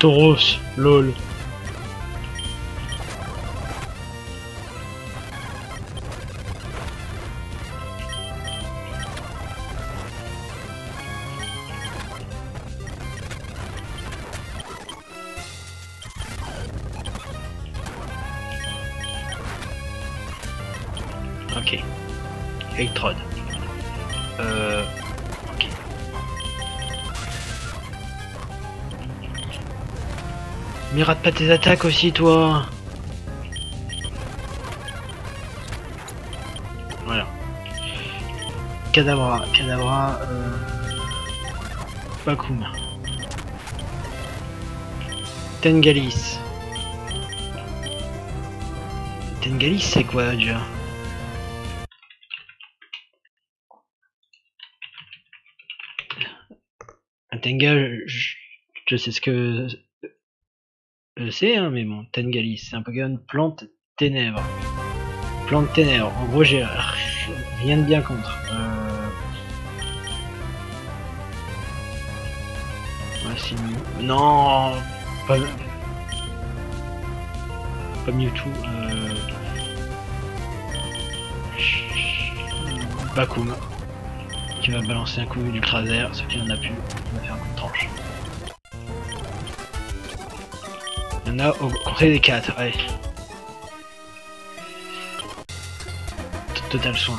Tauros, lol. Ok. Electrode. Ok. Mais rate pas tes attaques aussi, toi. Voilà. Cadabra. Bakum. Tengalis. Tengalis, c'est quoi déjà? Un Tenga, je sais ce que c'est, hein, mais bon, Tengalis, c'est un Pokémon plante ténèbres. Plante ténèbres. En gros, j'ai rien de bien contre. Ouais, c'est mieux. Non, pas Mewtwo. Bakum, qui va balancer un coup d'Ultraser, ce qui en a plus, il va faire un coup de tranche. Il y en a au contraire des 4, allez. Total soin.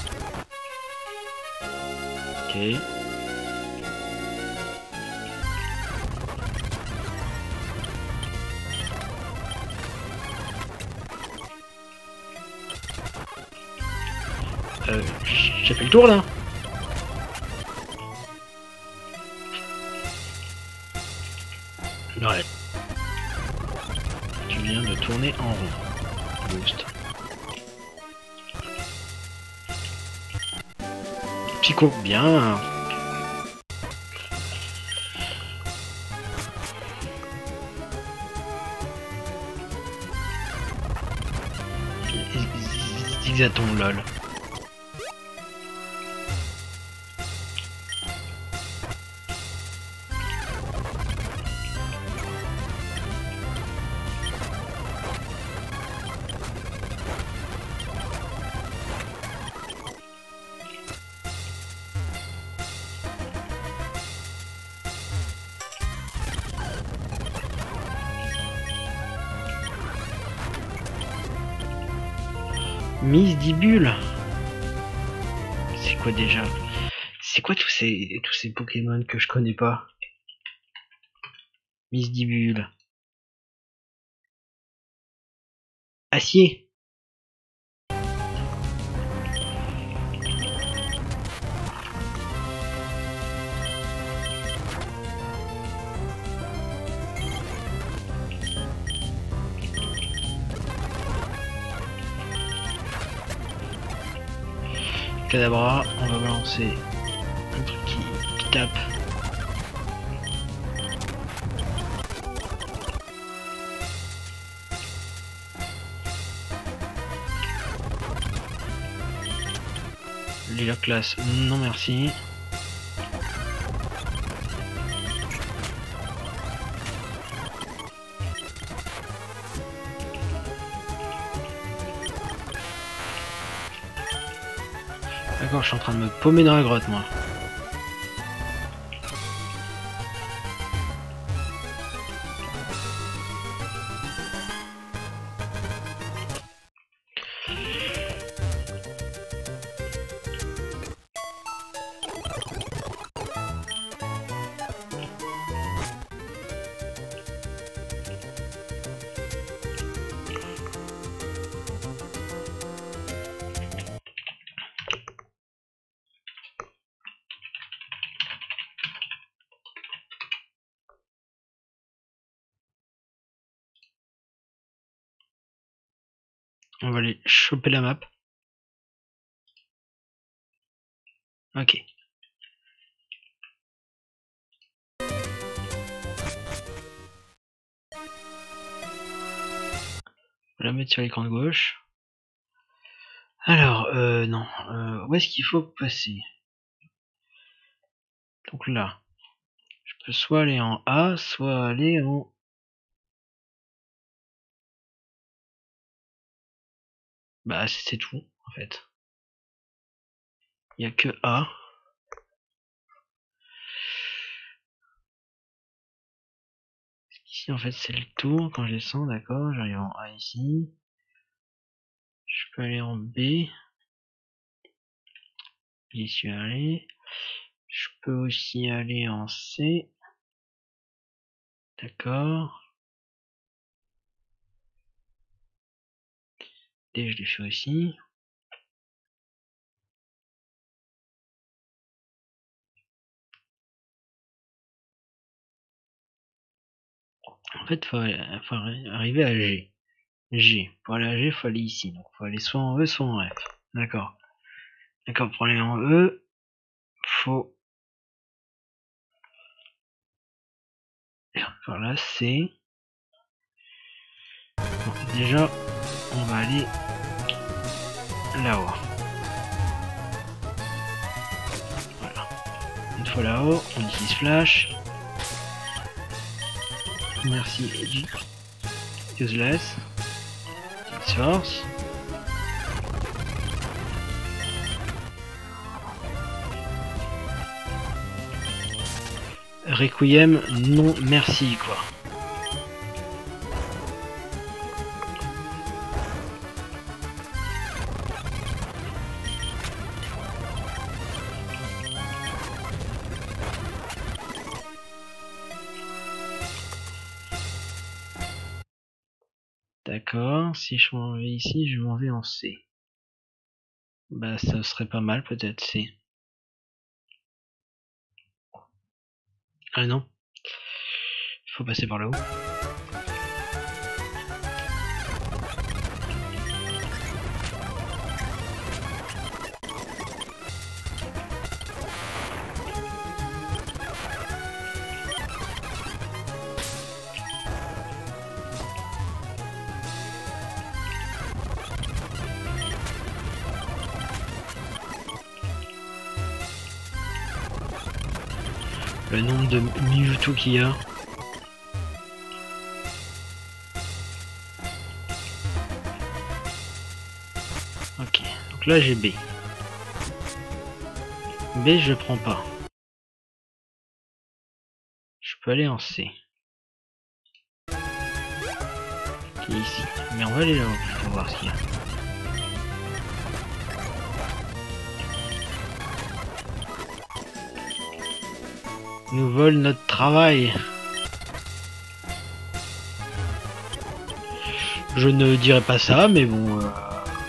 Ok. J'ai fait le tour là. Ouais. Tu viens de tourner en rond. Boost. Psycho, bien. Zigzaton, lol. Miss Dibule. C'est quoi déjà? C'est quoi tous ces Pokémon que je connais pas? Miss Dibule. Acier. Cadabra, on va balancer un truc qui tape. La classe, non merci. D'accord, je suis en train de me paumer dans la grotte moi. On va aller choper la map. Ok. On va la mettre sur l'écran de gauche. Alors, non. Où est-ce qu'il faut passer? Donc là. Je peux soit aller en A, soit aller en Bah c'est tout en fait. Il y a que A. Ici en fait c'est le tour. Quand je descends, d'accord, j'arrive en A ici. Je peux aller en B. J'y suis allé. Je peux aussi aller en C. D'accord. D je l'ai fait aussi. En fait faut arriver à G. G. Pour aller à G, faut aller ici. Donc faut aller soit en E, soit en F. D'accord. D'accord, pour aller en E, faut faire là C. Bon, déjà, on va aller là-haut. Voilà. Une fois là-haut, on utilise flash. Merci, useless. Source. Requiem, non merci quoi. D'accord, si je m'en vais ici, je m'en vais en C. Bah ça serait pas mal peut-être C. Ah non. Il faut passer par là-haut. Le nombre de Mewtwo qu'il y a. Ok, donc là j'ai B. B je prends pas. Je peux aller en C. Qui est ici. Mais on va aller là-haut pour voir ce qu'il y a. Nous volent notre travail. Je ne dirais pas ça, mais bon. Voilà,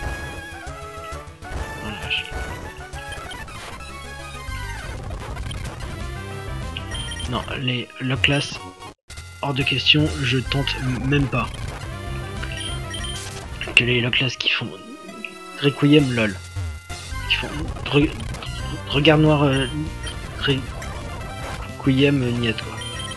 non, la classe hors de question, je tente même pas. Quelle est la classe qui font Requiem lol. Qui font Regard noir Requiem niet quoi.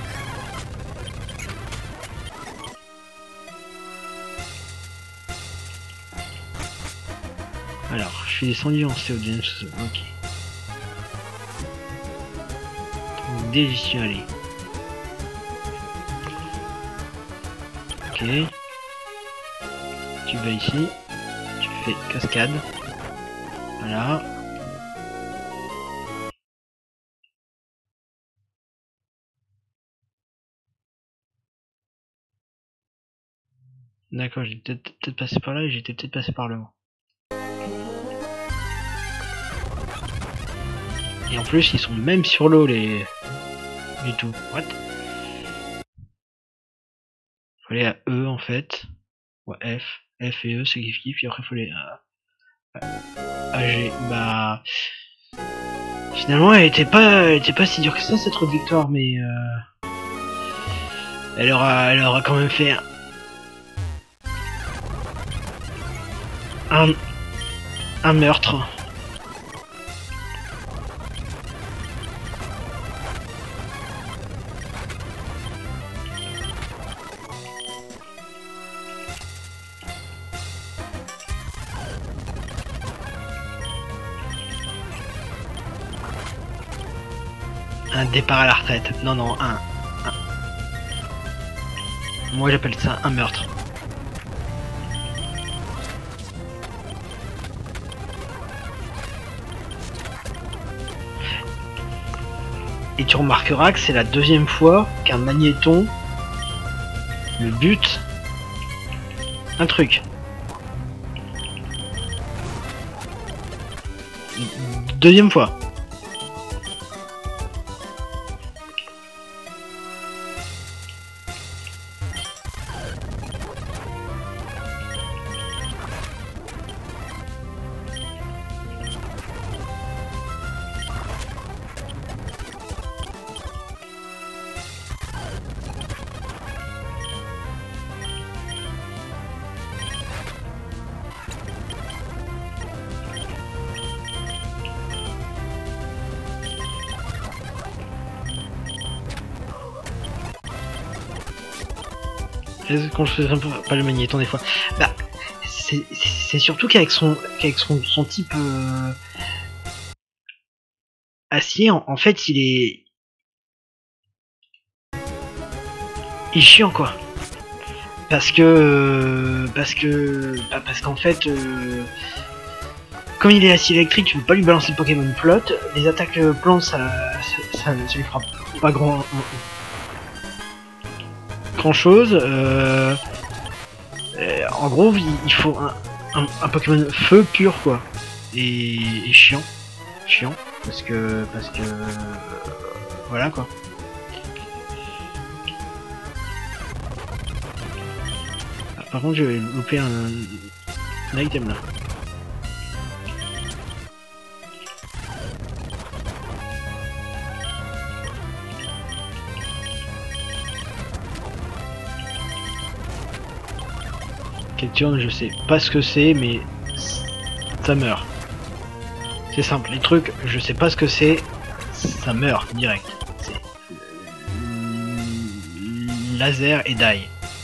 Alors, je suis descendu en CO2, ok. D, j'y suis allé. Ok. Tu vas ici. Tu fais cascade. Voilà. D'accord, j'ai peut-être passé par là et j'étais peut-être passé par le haut. Et en plus, ils sont même sur l'eau, les... Du tout. What? Faut aller à E, en fait. Ou à F. F et E, c'est kiff-kiff. Et après, faut aller à G. Bah... Finalement, elle était pas si dure que ça, cette route victoire, mais... Elle aura quand même fait... Un meurtre. Un départ à la retraite. Non, non, un. Moi j'appelle ça un meurtre. Et tu remarqueras que c'est la deuxième fois qu'un magnéton me bute un truc. Deuxième fois. Quand je faisais un peu pas le magnéton des fois, bah c'est surtout qu'avec son type acier, en fait il est chiant quoi, parce qu'en fait comme il est acier électrique, tu peux pas lui balancer le Pokémon flotte, les attaques plantes ça lui fera pas grand chose. En gros, il faut un Pokémon feu pur quoi, et chiant, parce que voilà quoi. Ah, par contre, je vais louper un item là. Je sais pas ce que c'est, mais ça meurt. C'est simple, les trucs, je sais pas ce que c'est, ça meurt direct. C'est laser et die.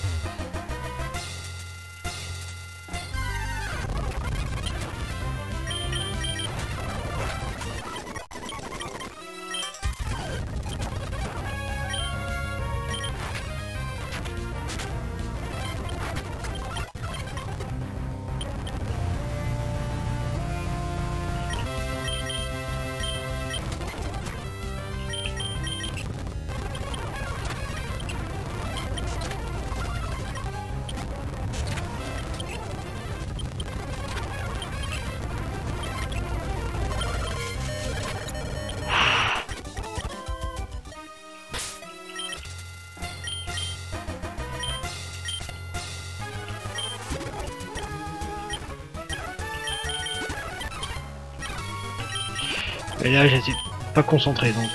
Et là j'étais pas concentré donc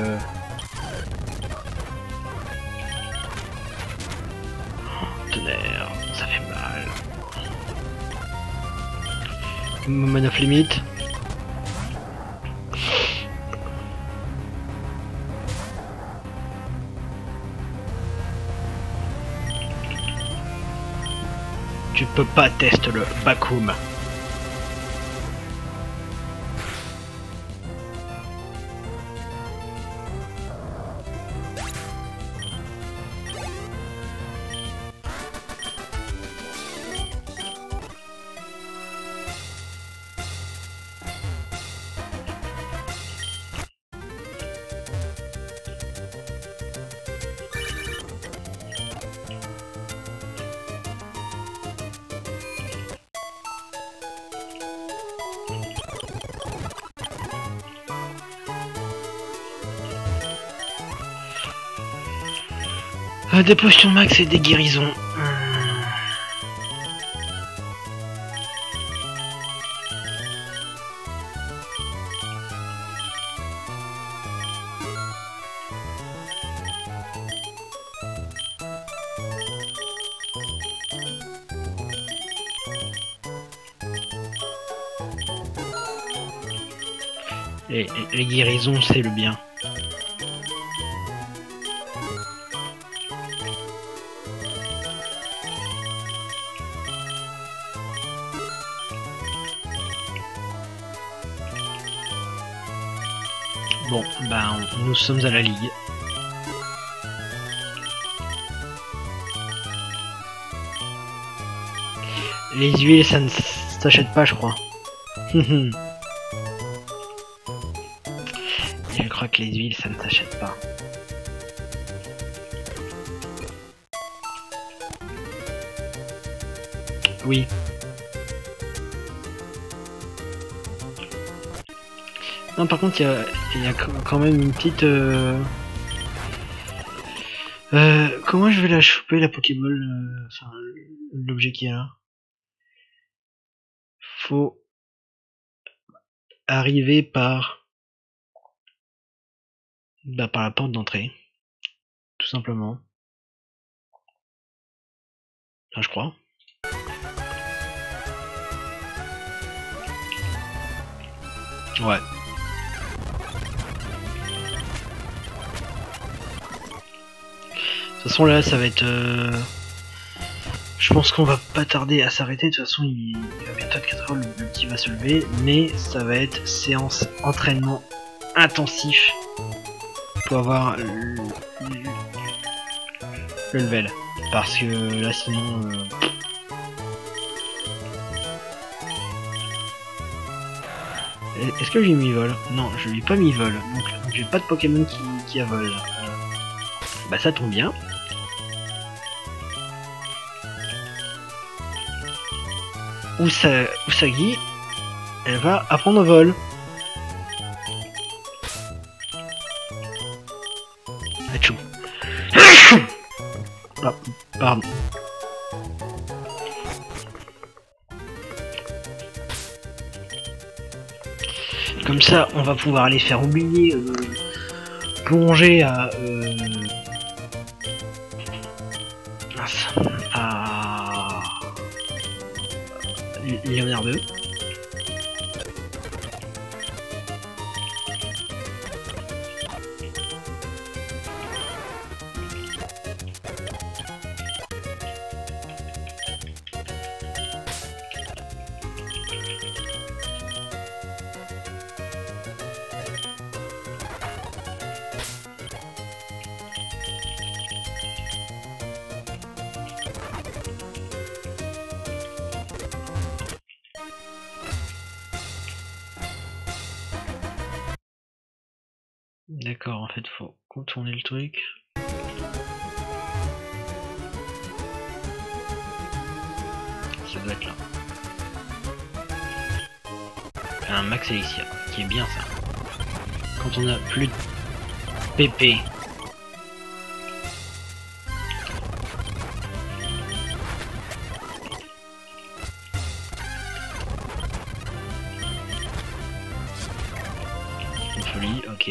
tonnerre, ça fait mal. Man of limit. Tu peux pas tester le Backroom. Des potions max et des guérisons. Et les guérisons, c'est le bien. Bon, ben, nous sommes à la ligue. Les huiles, ça ne s'achète pas, je crois. Je crois que les huiles, ça ne s'achète pas. Oui. Non, par contre, il y a quand même une petite... comment je vais la choper, la Pokéball, enfin, l'objet qu'il y a là. Faut arriver par... Bah, par la porte d'entrée. Tout simplement. Enfin, je crois. Ouais. De toute façon, là, ça va être... Je pense qu'on va pas tarder à s'arrêter. De toute façon, il va bientôt être 4 heures, le petit va se lever. Mais ça va être séance entraînement intensif pour avoir le level. Parce que là, sinon... Est-ce que j'ai mis vol? Non, je lui ai pas mis vol. Donc j'ai pas de Pokémon qui a vol. Bah ça tombe bien. Usagi, elle va apprendre vol. Achou. Ah, pardon. Comme ça, on va pouvoir les faire oublier plonger à Léonard 2. D'accord, en fait, faut contourner le truc. Ça doit être là. Un max élixir, qui est bien ça. Quand on a plus de PP. Une folie, ok.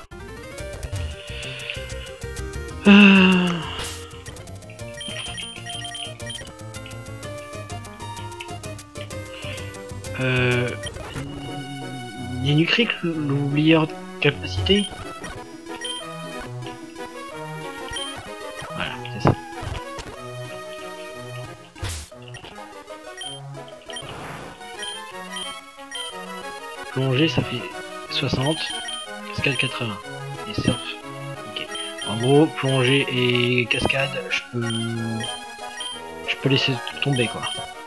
Yenucric, l'oublieur de capacité. Voilà, c'est ça. Plonger, ça fait 60. Cascade 80. Et surf. Ok. En gros, plongée et cascade, je peux laisser tomber quoi.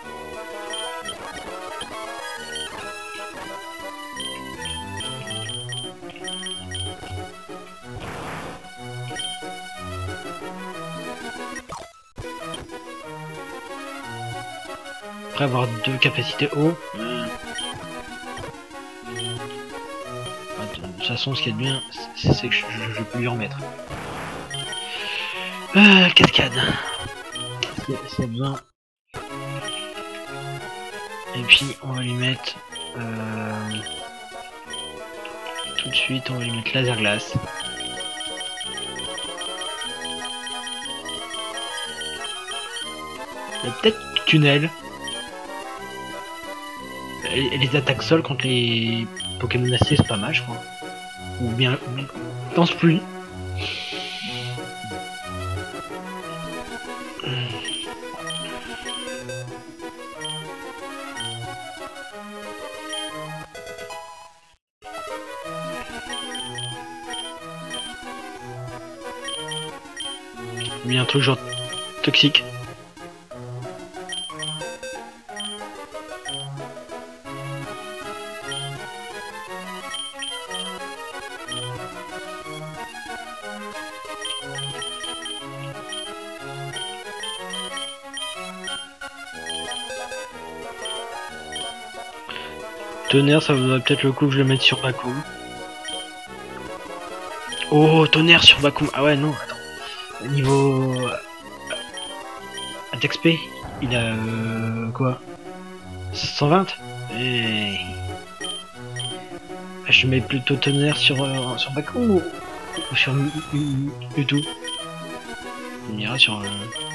Après avoir deux capacités haut. De toute façon, ce qui est bien, c'est que je peux lui en mettre. Cascade. S'il y a besoin. Et puis, on va lui mettre... tout de suite, on va lui mettre laser glace. Il y a peut-être tunnel. Et les attaques sol contre les Pokémon acier, c'est pas mal, je crois. Ou bien danse pluie. Ou bien un truc genre toxique. Tonnerre, ça vaudrait peut-être le coup que je le mette sur Bakoum. Oh, tonnerre sur Bakoum. Ah ouais, non, attends. Niveau... Attaque XP, il a... quoi 120. Et... Je mets plutôt tonnerre sur Bakoum ou sur Mewtwo. Il me dira sur...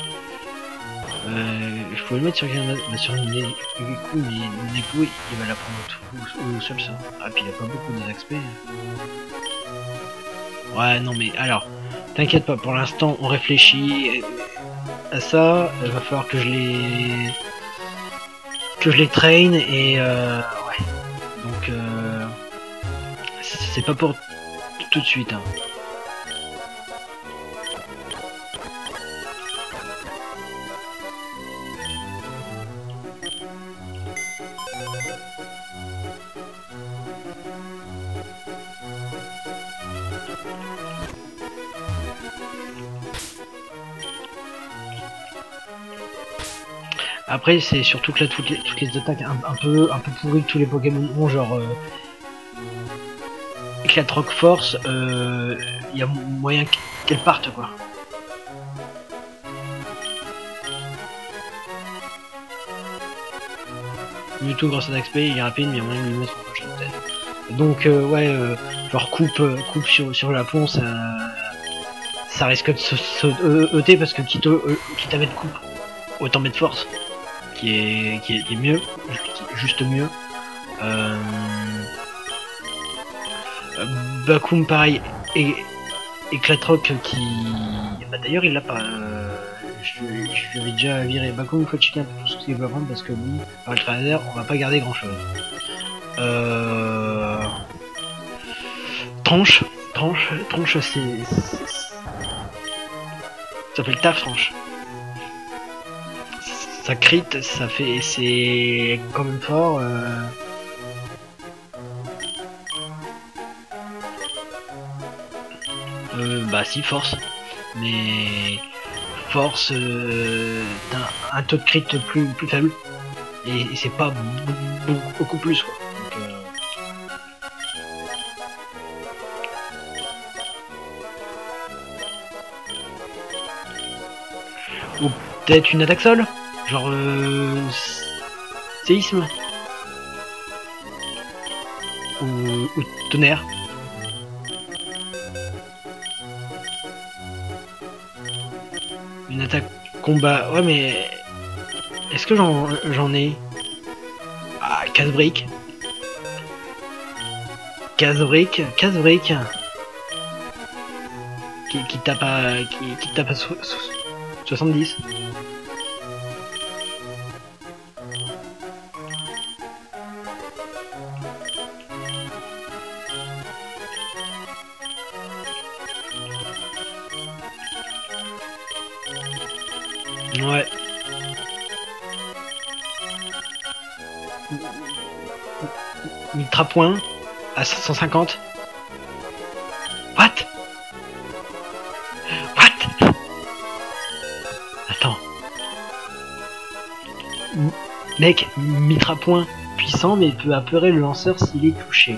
je pouvais le mettre sur sur Neku, mais Neku il va la prendre tout seul ça. Ah puis il a pas beaucoup de XP. Ouais non mais alors, t'inquiète pas, pour l'instant on réfléchit à ça, il va falloir que je les traîne et ouais. Donc c'est pas pour tout de suite hein. Après c'est surtout que là toutes les attaques un peu pourries que tous les Pokémon ont, genre Éclatroc Force, il y a moyen qu'elles partent quoi. Mewtwo grâce à l'XP il est rapide mais il y a moyen de lui mettre en prochaine tête. Donc ouais, genre coupe sur la pont, ça risque de se ET parce que quitte à mettre coupe, autant mettre force, qui est mieux, juste mieux. Bakoum pareil, et Éclatroc qui... Bah d'ailleurs il l'a pas... je vais déjà virer Bakoum, il faut checker un peu tout ce qu'il va prendre parce que lui, par le laser, on va pas garder grand chose. Tranche c'est... Ça fait le taf tranche. Ça crit, ça fait... c'est quand même fort. Bah si force, mais force t'as un taux de crit plus faible et c'est pas beaucoup plus quoi. Donc, ou peut-être une attaque sol, genre séisme ou tonnerre. Une attaque combat, ouais mais est-ce que j'en ai? Ah, casse-brique qui tape à 70. Ouais. Mitra point à 150. What? Attends. Mec, Mitra point puissant mais peut apeurer le lanceur s'il est touché.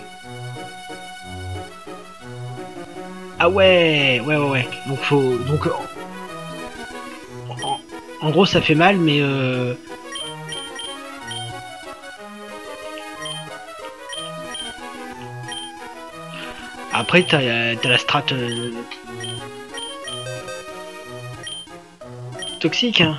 Ah ouais. Donc faut... Donc... En gros ça fait mal mais après t'as la strat toxique hein.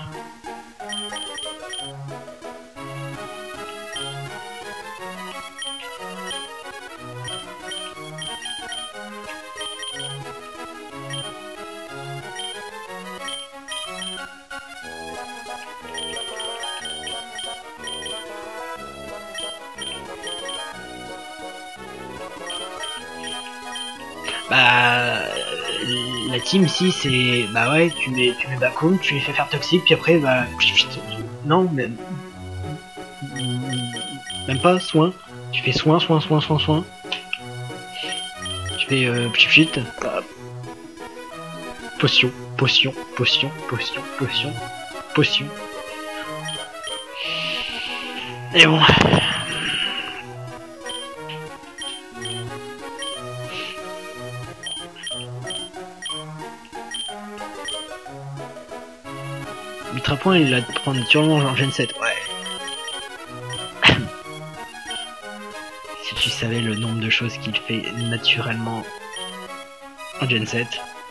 Bah la team ici c'est bah ouais tu mets Bakoum, tu les fais faire toxique puis après bah non mais même pas soin, tu fais soin tu fais pchit potion et bon Ultrapoint, il va te prendre sûrement en Gen 7, ouais. Si tu savais le nombre de choses qu'il fait naturellement en Gen 7.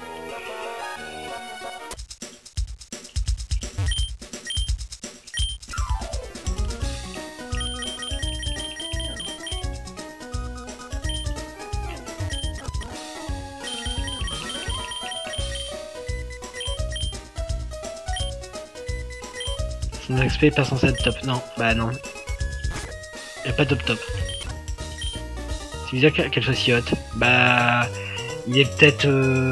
Son XP pas censé être top. Non, bah non. Il a pas top top. C'est bizarre qu'elle soit si haute. Bah... Il est peut-être...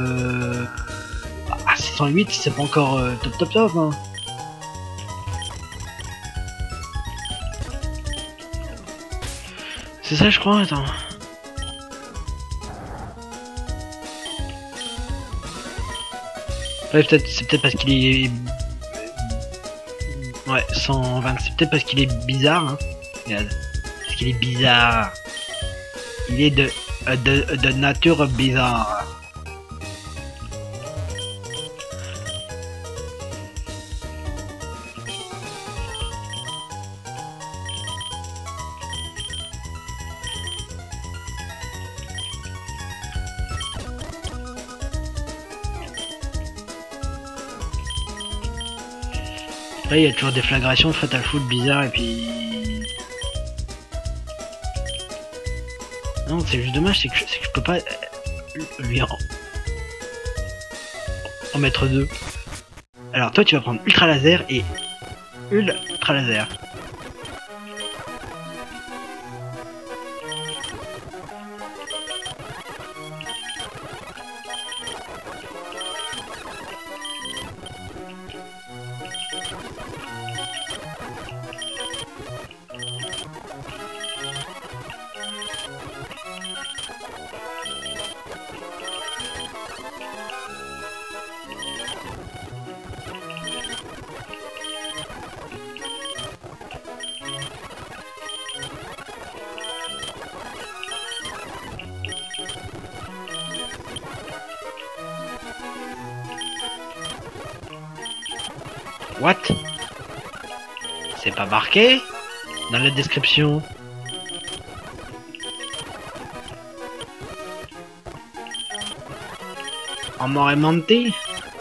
Ah, 608, c'est pas encore top top top, hein. C'est ça, je crois, attends. Ouais, peut-être, c'est peut-être parce qu'il est... Ouais, 120, c'est peut-être parce qu'il est bizarre, hein. Regarde. Parce qu'il est bizarre. Il est de nature bizarre. Là, il y a toujours des flagrations, fatal foot bizarre et puis... Non, c'est juste dommage, c'est que je peux pas lui en mettre deux. Alors toi, tu vas prendre ultra laser et ultra laser. What? C'est pas marqué dans la description. On m'aurait menti.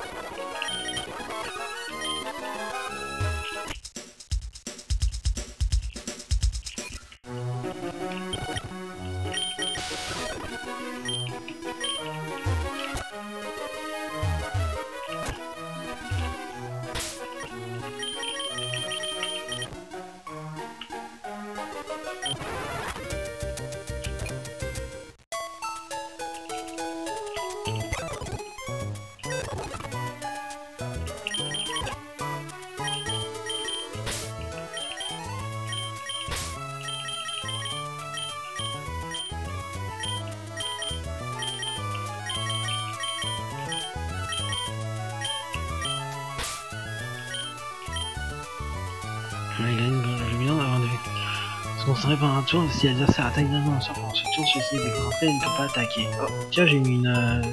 Il gagne dans le jeu bien avant de se concentrer pendant un tour. Si l'adversaire attaque directement pendant ce tour, celui-ci est déconcentré et ne peut pas attaquer. Oh, tiens, j'ai eu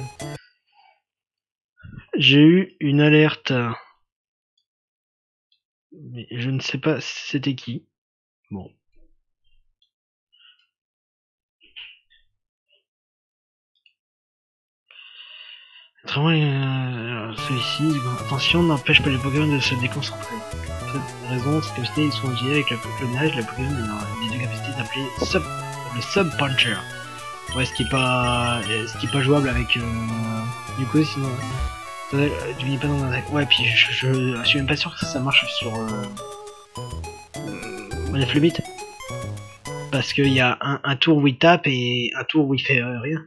une alerte. Mais je ne sais pas c'était qui. Bon. Celui-ci, attention, n'empêche pas les Pokémon de se déconcentrer. Pour cette raison, ces capacités ils sont utilisées avec le clonage, la Pokémon des deux capacités appelées le Sub Puncher. Ouais, ce qui est pas jouable avec du coup sinon tu finis pas dans un attaque. Ouais, puis je suis même pas sûr que ça marche sur Flubit. Parce qu'il y a un tour où il tape et un tour où il fait rien.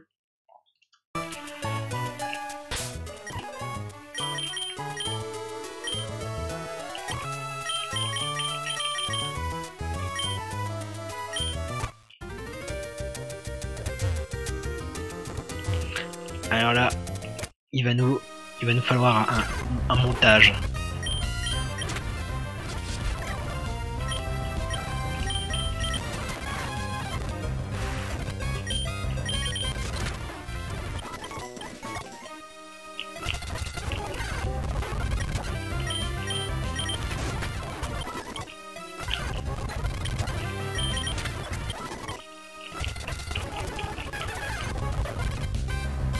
Alors là, il va nous falloir un montage.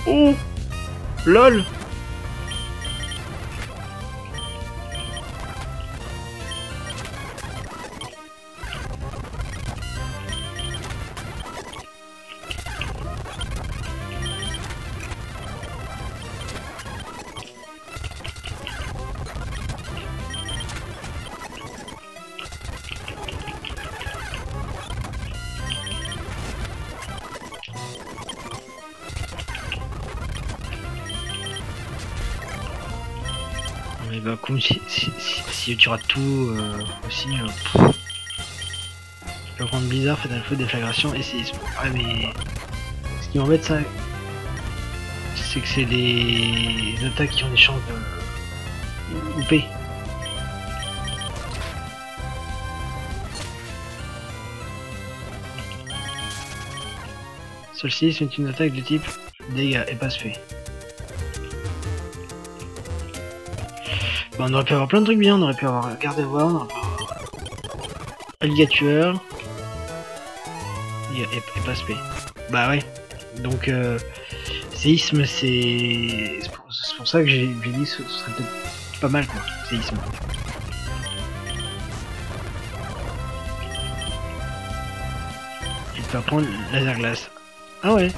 Oh LOL. Mais bah comme si tu rates tout aussi, tu peux prendre bizarre, fatal feu, déflagration et séisme. Ouais mais ce qui m'embête ça, c'est que c'est des attaques qui ont des chances de louper. Seul séisme est une attaque de type dégâts et passe fait. Bon, on aurait pu avoir plein de trucs bien, on aurait pu avoir garde-voie, on aurait pu avoir alligator et passe-p. Bah ouais, donc séisme c'est pour ça que j'ai dit que ce serait peut-être pas mal quoi, séisme. Il peut apprendre laser glace. Ah ouais.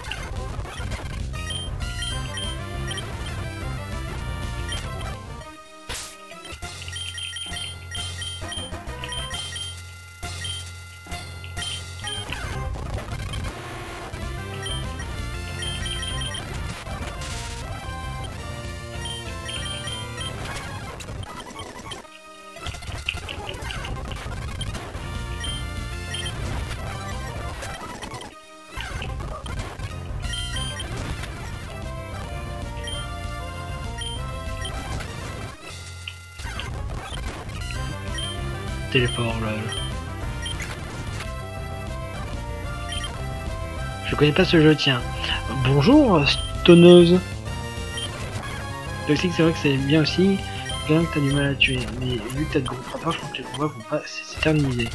Téléport là. Je connais pas ce jeu, tiens. Bonjour, stoneuse. Toxique, c'est vrai que c'est bien aussi. Bien que t'as du mal à tuer, mais vu que t'as de gros frappeurs, je pense que les combats vont pas s'éterniser.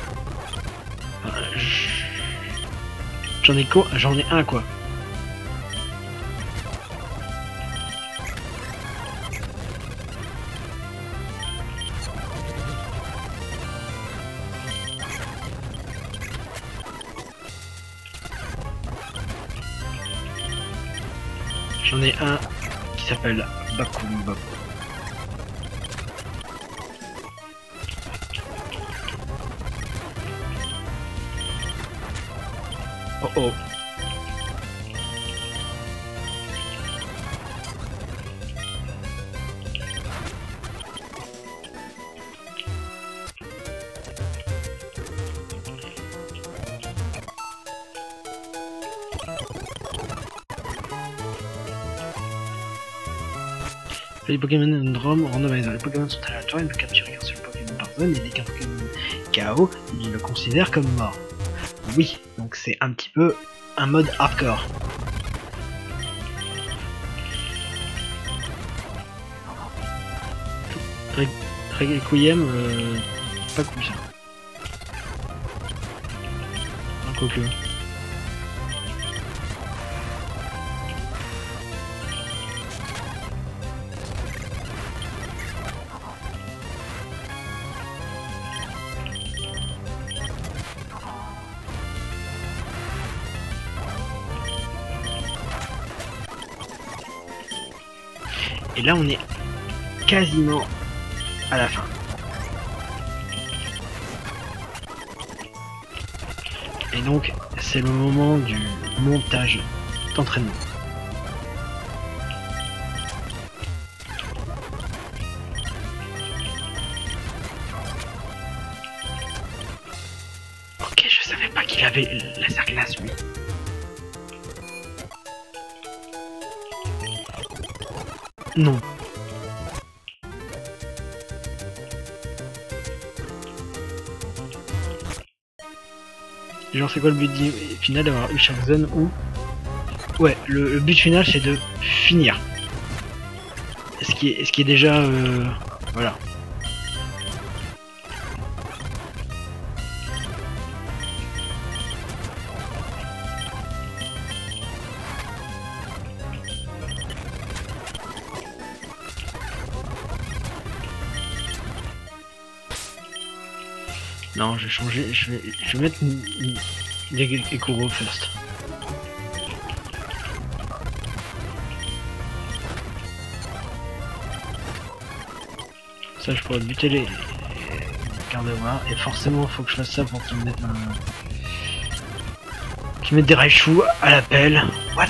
J'en ai un quoi. J'en ai un qui s'appelle Baku Baku. Oh oh. Les Pokémon Drome randomisés. Les Pokémon sont aléatoires, il ne peut capturer qu'un seul Pokémon par zone et dès qu'un Pokémon KO, il le considère comme mort. Oui, donc c'est un petit peu un mode hardcore. Requiem, pas cool ça. Un coqueux. Et là on est quasiment à la fin. Et donc c'est le moment du montage d'entraînement. Ok, je savais pas qu'il avait la glace lui. Non. Genre c'est quoi le but final d'avoir eu chaque zone où... Ouais, le but final c'est de finir. Ce qui est déjà... voilà. Non, je vais changer, je vais mettre les Kuro first. Ça, je pourrais buter les garde-voir. Et forcément, faut que je fasse ça pour qu'ils me mettent qu'ils mettent des Raichu à l'appel. What?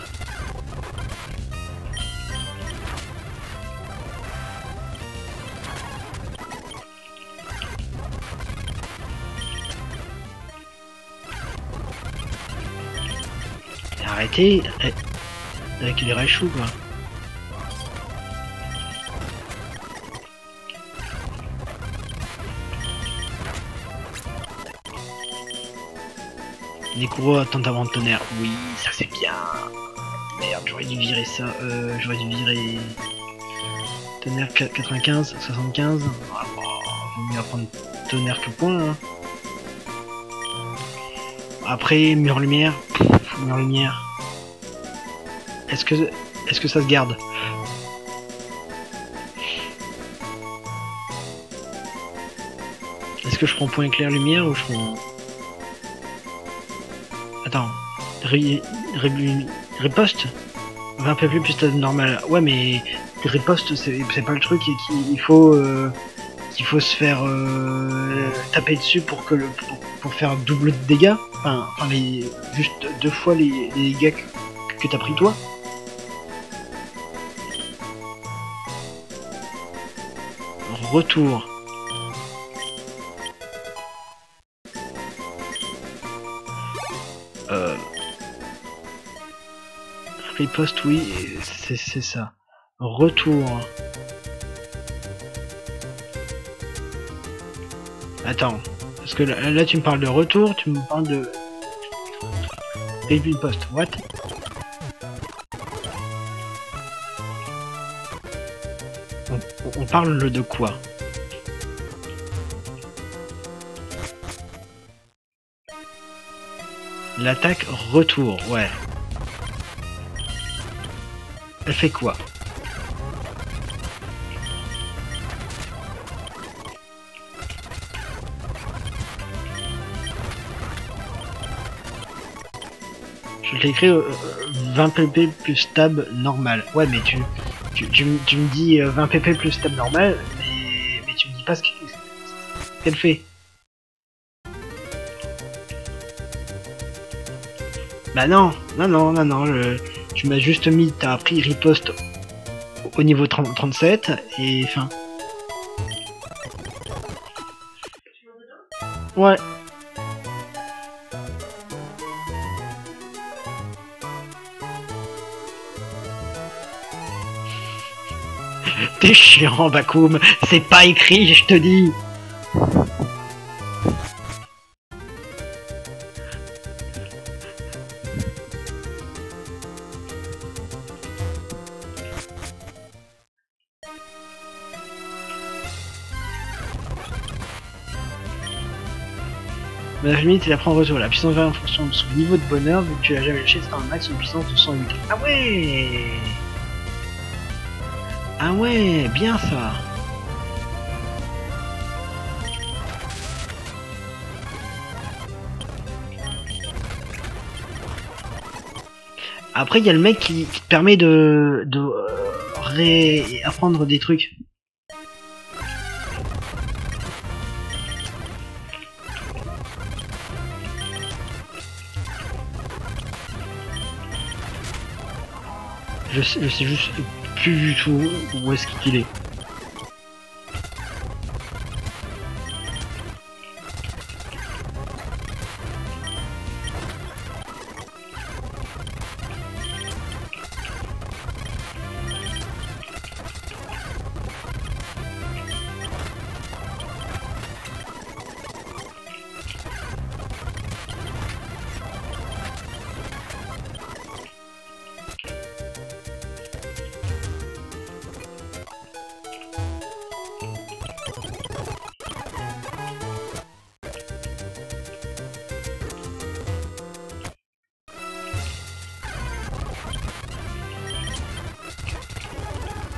Arrêtez avec les Raichu, quoi. Nekuro attend avant de tonnerre. Oui, ça c'est bien. Merde, j'aurais dû virer ça. J'aurais dû virer tonnerre 95, 75. Ah, bon, vaut mieux apprendre tonnerre que point. Hein. Après, mur lumière. Mur lumière. Est-ce que ça se garde? Est-ce que je prends point éclair lumière ou je prends... Attends, riposte 20 pp plus stade normal. Ouais, mais riposte c'est pas le truc, il faut se faire taper dessus pour que pour faire double de dégâts. Enfin juste 2 fois les dégâts que t'as pris toi. Retour. Riposte, oui, c'est ça. Retour. Attends, parce que là tu me parles de retour, tu me parles de riposte. What? On parle de quoi? L'attaque retour, ouais. Elle fait quoi? Je l'ai écrit 20 pp plus stab normal. Ouais, mais tu me dis 20 pp plus stab normal, mais tu me dis pas ce qu'elle fait. Bah non, tu m'as juste mis, t'as appris riposte au niveau 37 et fin. Ouais. T'es chiant, Bakoum, c'est pas écrit, je te dis. Mais la limite, il apprend en retour. La puissance varie en fonction de son niveau de bonheur, vu que tu l'as jamais lâché, c'est un max une puissance de 108. Ah ouais! Ah ouais, bien ça! Après, il y a le mec qui te permet de réapprendre des trucs. Je sais juste plus du tout où est-ce qu'il est.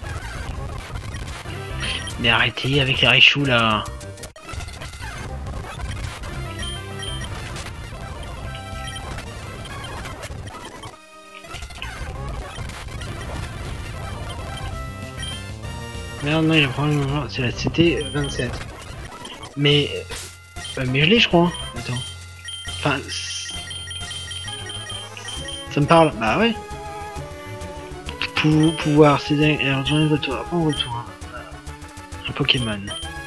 Mais arrêtez avec les Raichu là. Merde, non, il a probablement... C'est la CT27. Mais je l'ai, je crois. Hein. Attends. Enfin... Ça me parle. Bah ouais. Pouvoir, c'est et retourner de retour. Après on retourne. Un Pokémon.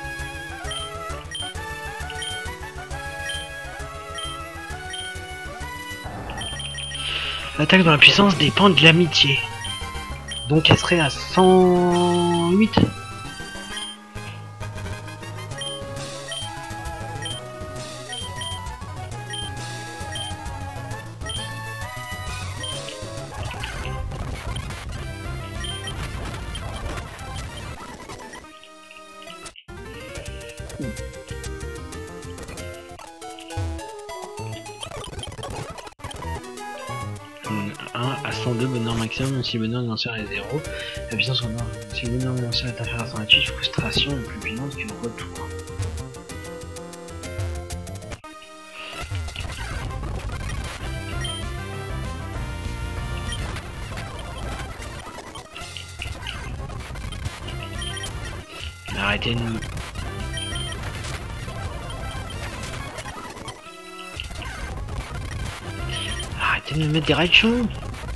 L'attaque dans la puissance dépend de l'amitié. Donc elle serait à 108. À 102, bonheur maximum, si le bonheur de lanceur est 0, la puissance en or, si le bonheur de lanceur est inférieur à 128, frustration est plus puissante qu'une retour. Arrêtez de nous... Arrêtez de me mettre des Raichou.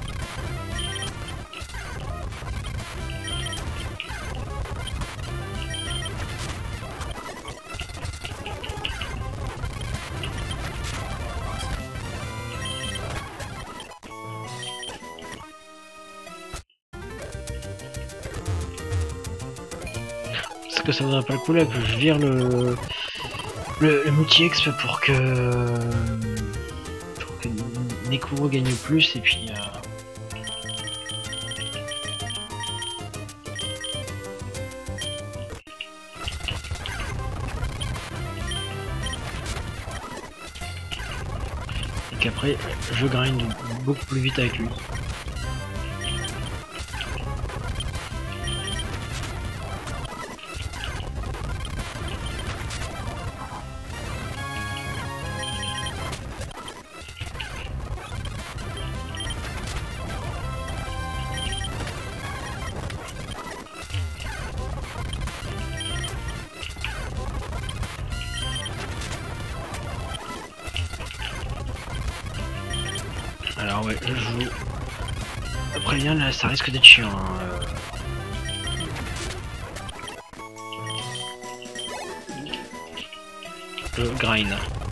Est-ce que ça vaudrait pas le coup là que je vire le multi-exp pour que Nekuro gagne plus et puis et qu'après je grind beaucoup plus vite avec lui. Alors ouais, je joue. Après bien là, ça risque d'être chiant. Hein. Le grind.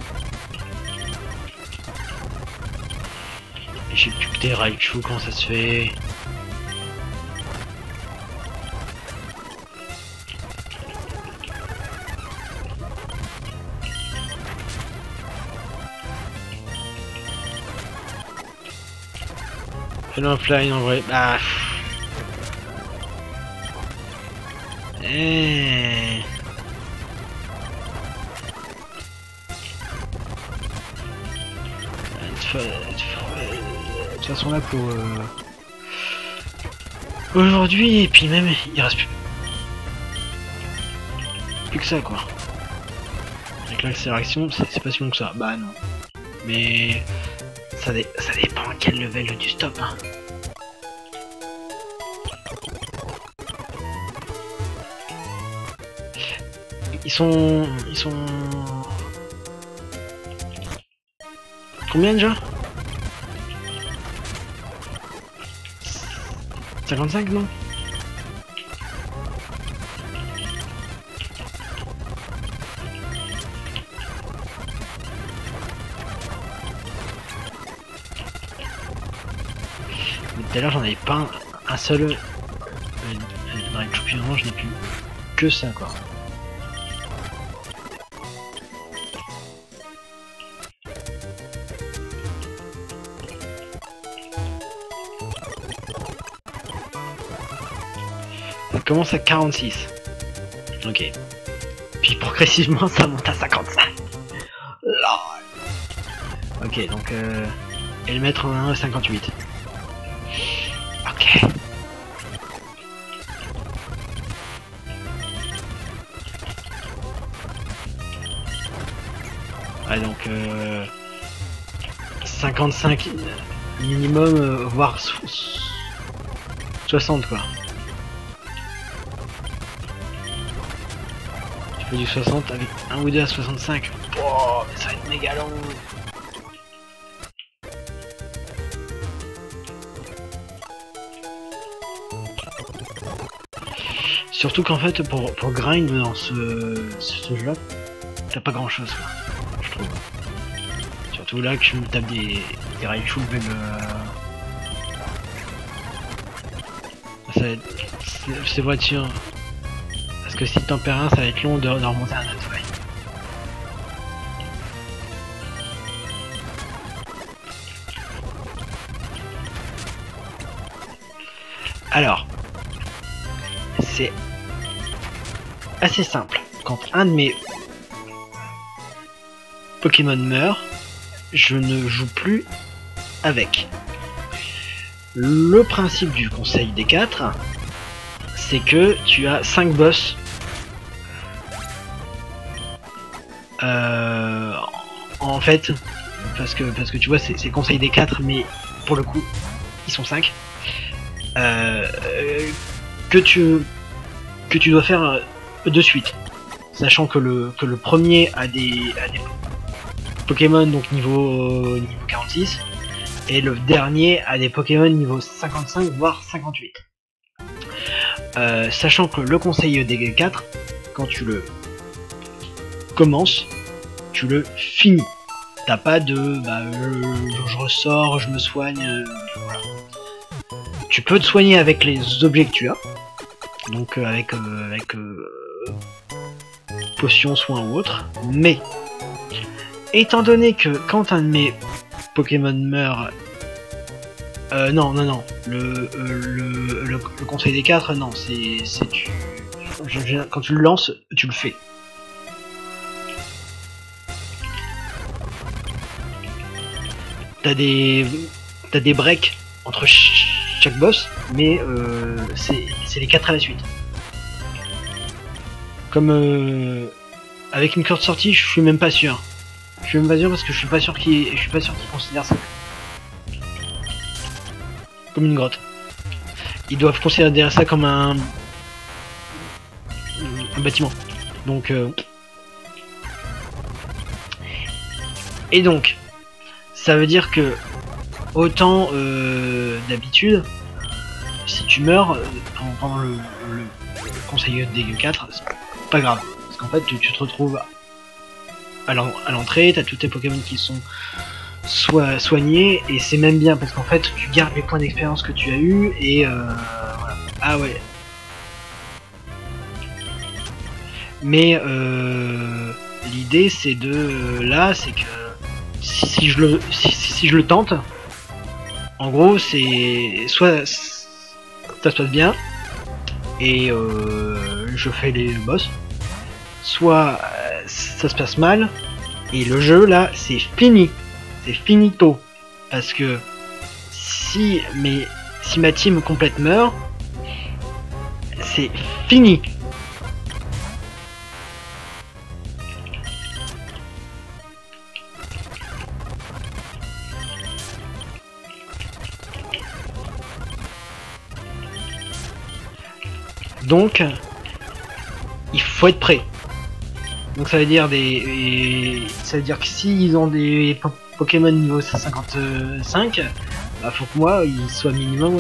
J'ai plus que des Raichu, comment ça se fait? Fais-le un fly en vrai. Bah. Eh. De toute façon là pour aujourd'hui et puis même il reste plus que ça quoi. Avec l'accélération c'est pas si long que ça. Bah non. Mais ça dépend à quel level du stop. Hein. Ils sont... Combien déjà? 55 non? Mais tout à l'heure j'en avais pas un seul dans les championnats, je n'ai plus que ça quoi. Ça commence à 46. Ok. Puis progressivement ça monte à 55. Lol. Ok donc et le mettre en 1 à 58. Ok. Ouais donc 55 minimum voire 60 quoi. fais du 60 avec un ou deux à 65. Oh, mais ça va être méga long. Surtout qu'en fait, pour grind dans ce jeu-là, t'as pas grand-chose, quoi, je trouve. Surtout là que je me tape des rifles même... Ça va être... C'est voiture. Parce que si t'en perds un, ça va être long de remonter un autre, ouais. Alors, c'est assez simple. Quand un de mes Pokémon meurt, je ne joue plus avec. Le principe du conseil des 4, c'est que tu as 5 boss en fait, parce que tu vois, c'est conseil des 4, mais pour le coup, ils sont 5. Que tu dois faire de suite, sachant que le premier a des Pokémon donc niveau 46 et le dernier a des Pokémon niveau 55 voire 58. Sachant que le conseil des 4, quand tu le commences, tu le finis. T'as pas de je ressors, je me soigne, voilà. Tu peux te soigner avec les objets que tu as, donc avec potions, soins ou autre, mais étant donné que quand un de mes Pokémon meurt, non, le conseil des 4, non, quand tu le lances, tu le fais. T'as des breaks entre chaque boss, mais c'est les 4 à la suite. Comme avec une corde sortie, je suis même pas sûr. Je suis même pas sûr parce que je suis pas sûr qu'ils considèrent ça comme une grotte. Ils doivent considérer ça comme un bâtiment. Donc et donc ça veut dire que autant d'habitude, si tu meurs pendant le conseil des 4, c'est pas grave. Parce qu'en fait, tu te retrouves à l'entrée, t'as tous tes Pokémon qui sont soignés, et c'est même bien parce qu'en fait, tu gardes les points d'expérience que tu as eu et voilà. Ah ouais. Mais l'idée, c'est c'est que si je le tente, en gros, c'est soit ça se passe bien et je fais les boss, soit ça se passe mal et le jeu là c'est fini, c'est finito, parce que si ma team complète meurt, c'est fini. Donc, il faut être prêt. Donc ça veut dire que s'ils ont des Pokémon niveau 55, bah faut que moi ils soient minimum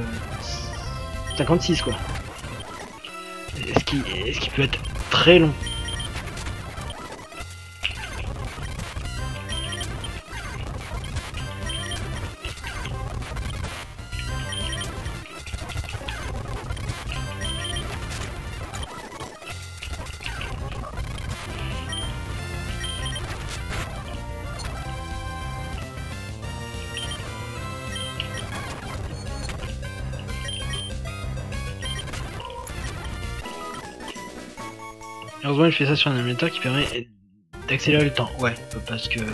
56 quoi. Ce qui peut être très long. Heureusement, je fais ça sur un émulateur qui permet d'accélérer le temps. Ouais, parce que...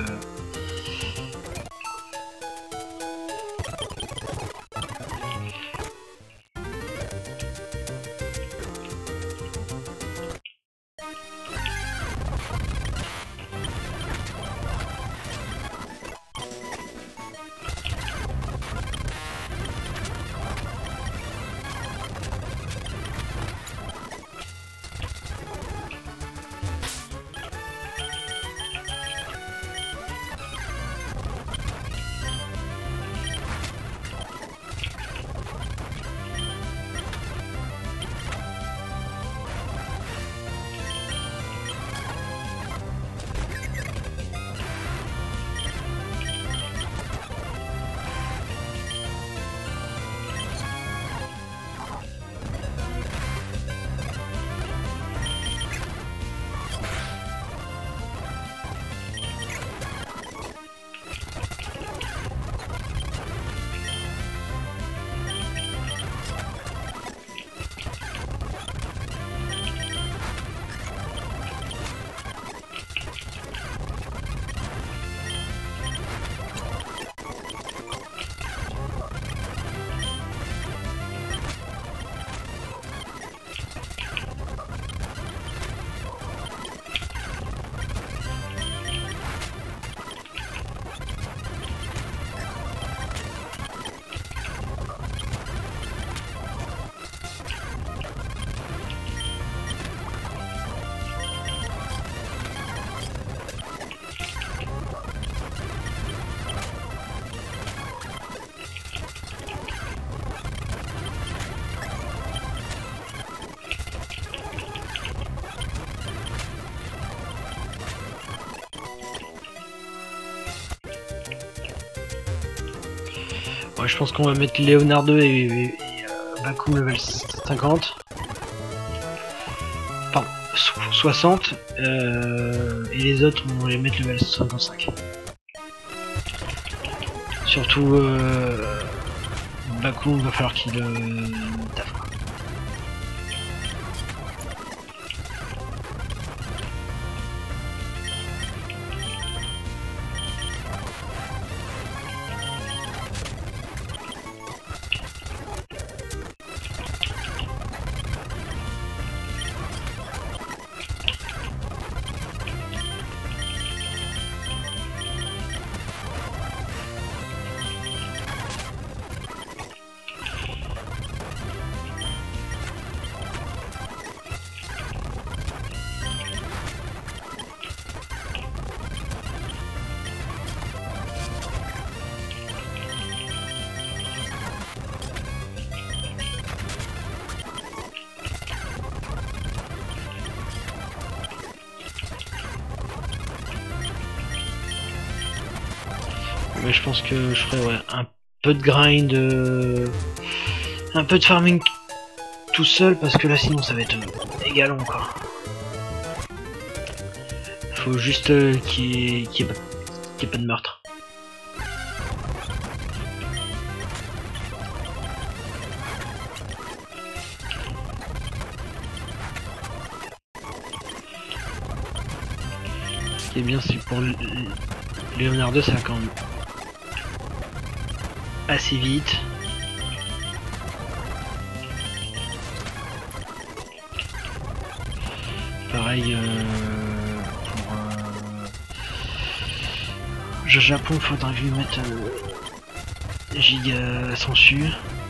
Ouais, je pense qu'on va mettre Leonardo et Baku level 50. Pardon, 60. Et les autres, on va les mettre level 55. Surtout Baku, il va falloir qu'il taffe. Mais je pense que je ferai ouais, un peu de grind, un peu de farming tout seul parce que là sinon ça va être égal encore. Faut juste qu'il y ait pas de meurtre. Ce qui est bien c'est pour Leonardo ça va quand même assez vite. Pareil pour Japon, faudra lui mettre giga sensu.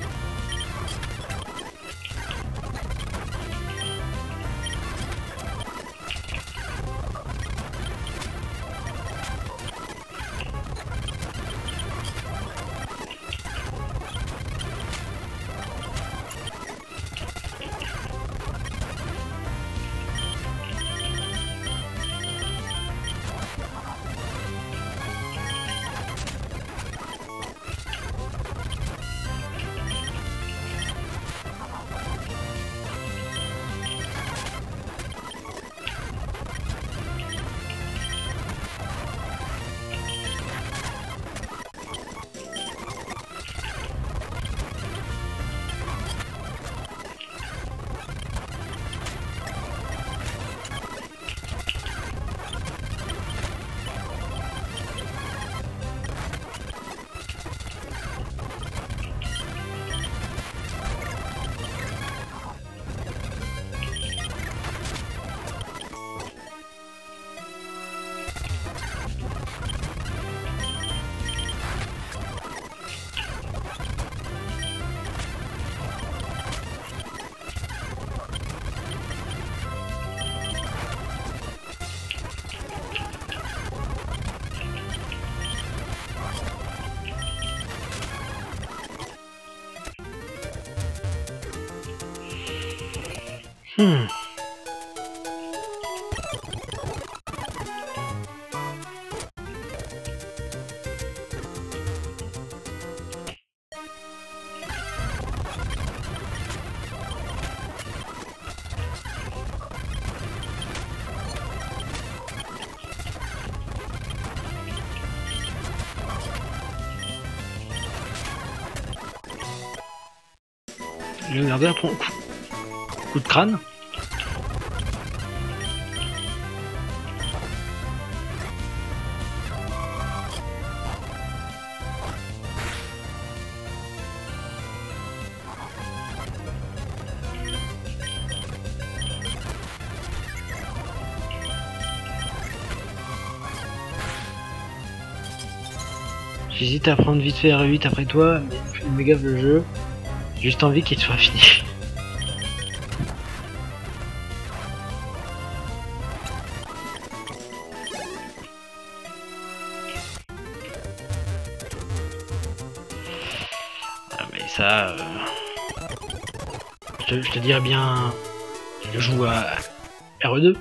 Leonardo prend coup de crâne. J'hésite à prendre vite fait R8 après toi, mais je me gaffe le jeu. J'ai juste envie qu'il soit fini. Ah mais ça... je te dirais bien... Je joue à RE2.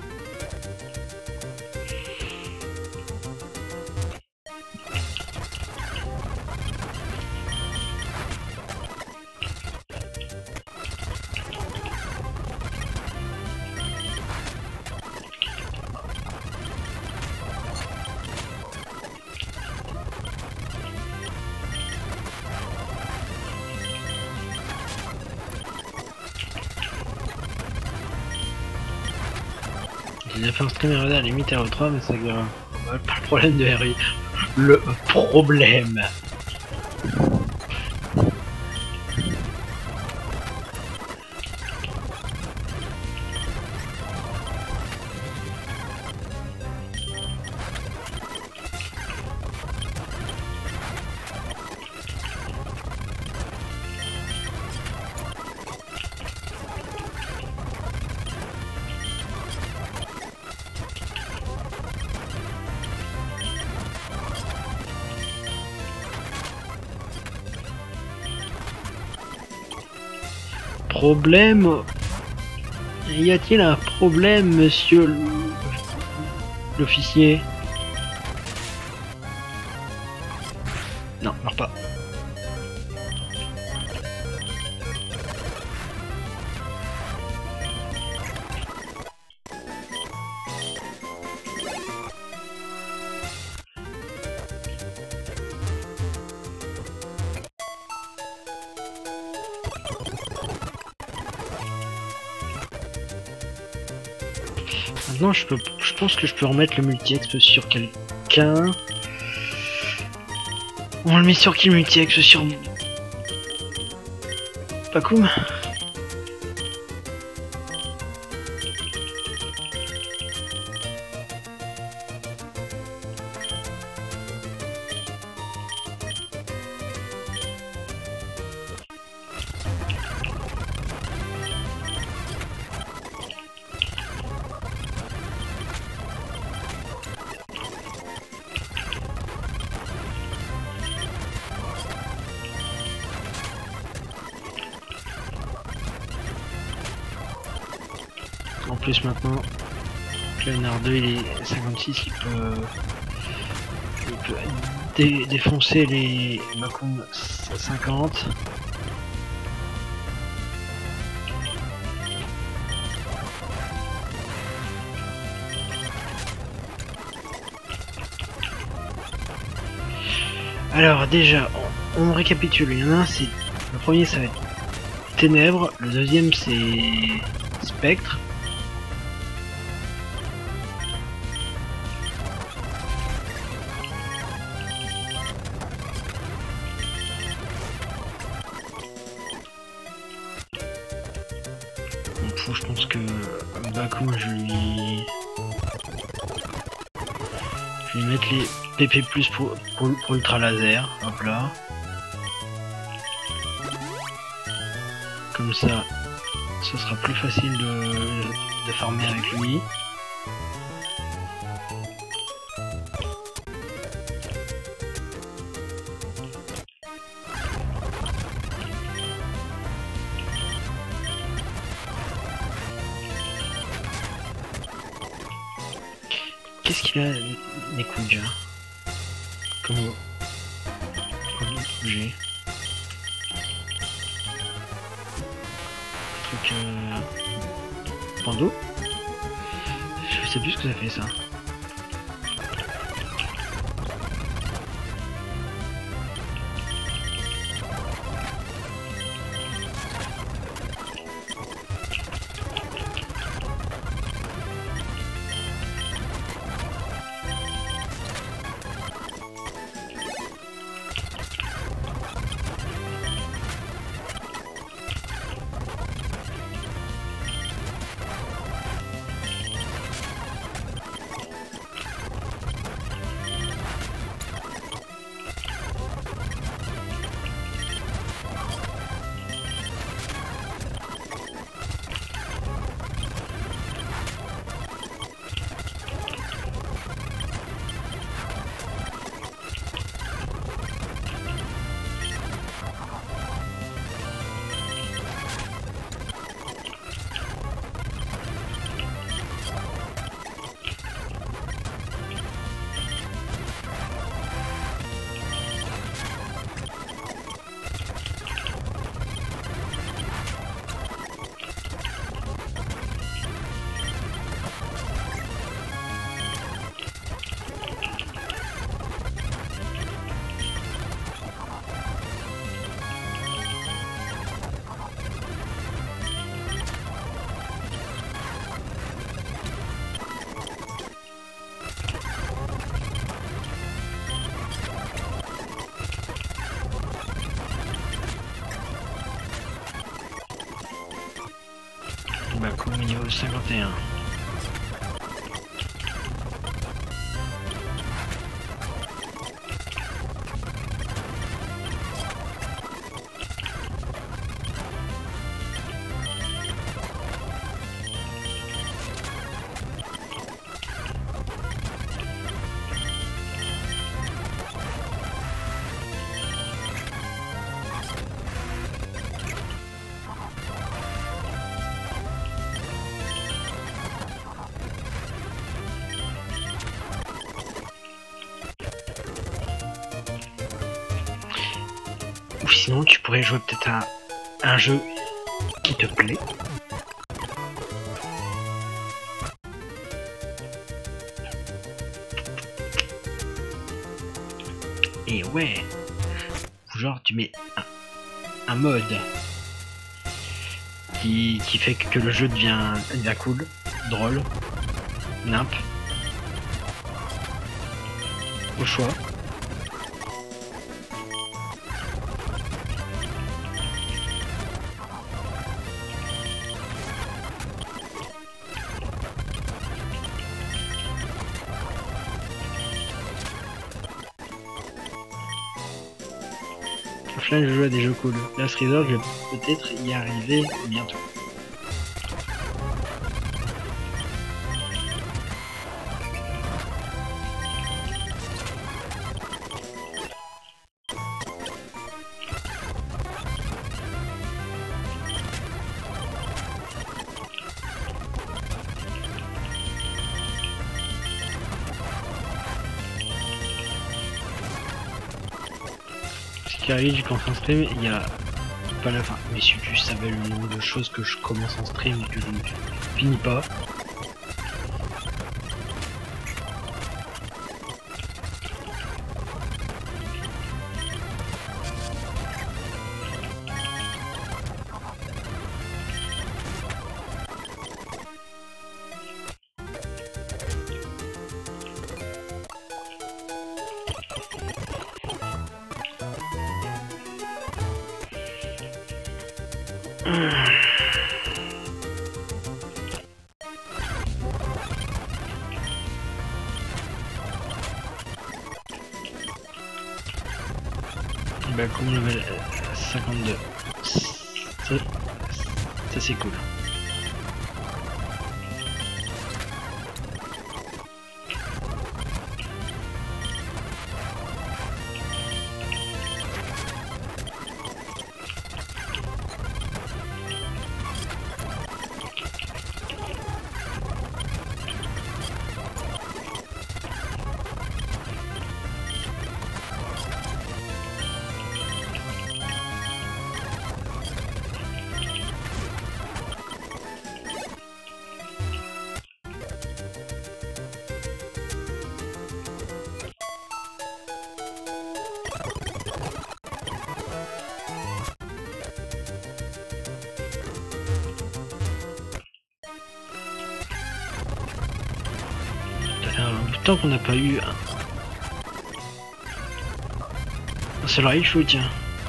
J'ai fait un stream RD à la limite RE3, mais ça guérit. Pas le problème de RI. Le problème. Problème? Y a-t-il un problème, monsieur l'officier? Non, meurs pas. Maintenant, je pense que je peux remettre le multi-exp sur quelqu'un. On le met sur qui le multi-exp? Sur Pacoum? En plus maintenant, Clénard 2 il est 56, il peut défoncer les Bakoum 50. Alors déjà, on récapitule, il y en a un, c'est le premier ça va être Ténèbres, le deuxième c'est Spectre. Je pense que Bakoum je vais mettre les PP+ pour Ultra Laser, hop là. Comme ça, ce sera plus facile de farmer avec lui. Qu'est-ce qu'il a Nekuja? Comment bouger? Truc Pando? Je sais plus ce que ça fait ça. Bah cool, niveau 51. Ou sinon tu pourrais jouer peut-être à un jeu qui te plaît. Et ouais, genre tu mets un mode qui fait que le jeu devient cool, drôle, nimp, au choix. Là je joue à des jeux cool. Last Resort, je vais peut-être y arriver bientôt. Ce qui arrive quand on stream, il y a pas la fin. Mais si tu savais le nombre de choses que je commence en stream et que je ne finis pas. Bah comme level 52. Ça c'est cool. Tant qu'on n'a pas eu un seul rail chaud, tiens.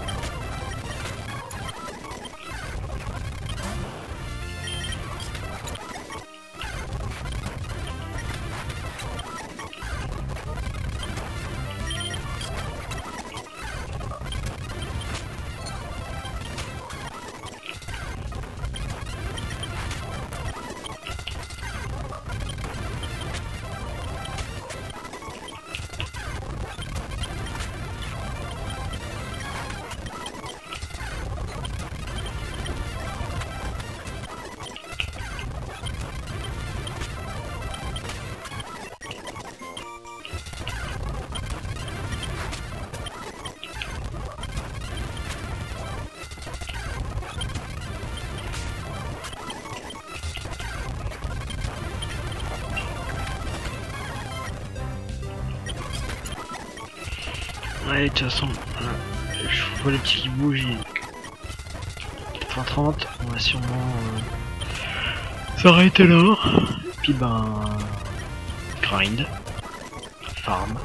Ouais, de toute façon, je vois le petit qui bouge, il est 4h30, on va sûrement s'arrêter là. Puis ben, grind, farm.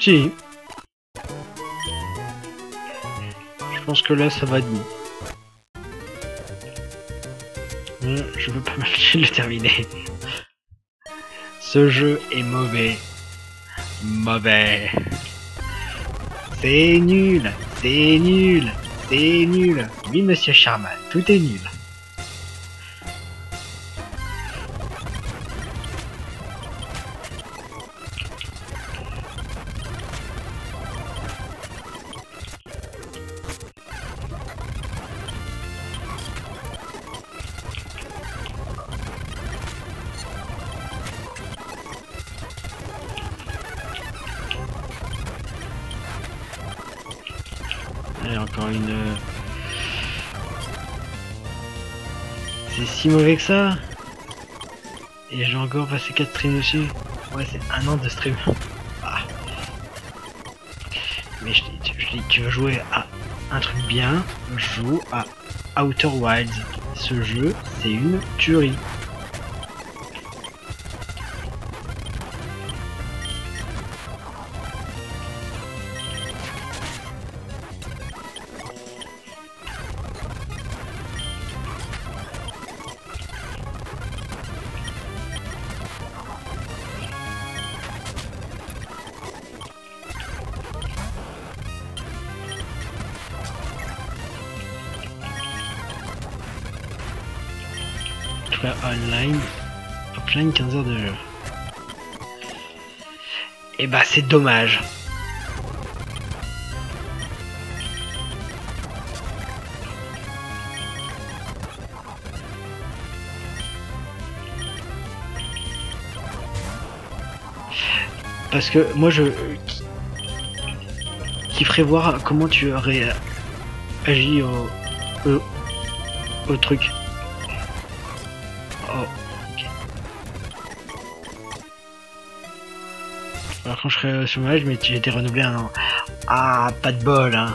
Si. Je pense que là ça va être bon. Je veux pas m'afficher de le terminer. Ce jeu est mauvais. Mauvais. C'est nul. C'est nul. C'est nul. Oui, monsieur Charman, tout est nul. Allez, encore une... C'est si mauvais que ça. Et j'ai encore passé 4 streams dessus. Ouais, c'est un an de stream. Ah. Mais je dis, tu veux jouer à un truc bien, joue à Outer Wilds. Ce jeu, c'est une tuerie. Online, offline 15 heures de jeu. Et bah c'est dommage. Parce que moi je kifferais voir comment tu aurais agi au truc. Oh, ok. Alors quand je serai au chômage, mais j'ai été renouvelé un an. Ah, pas de bol, hein.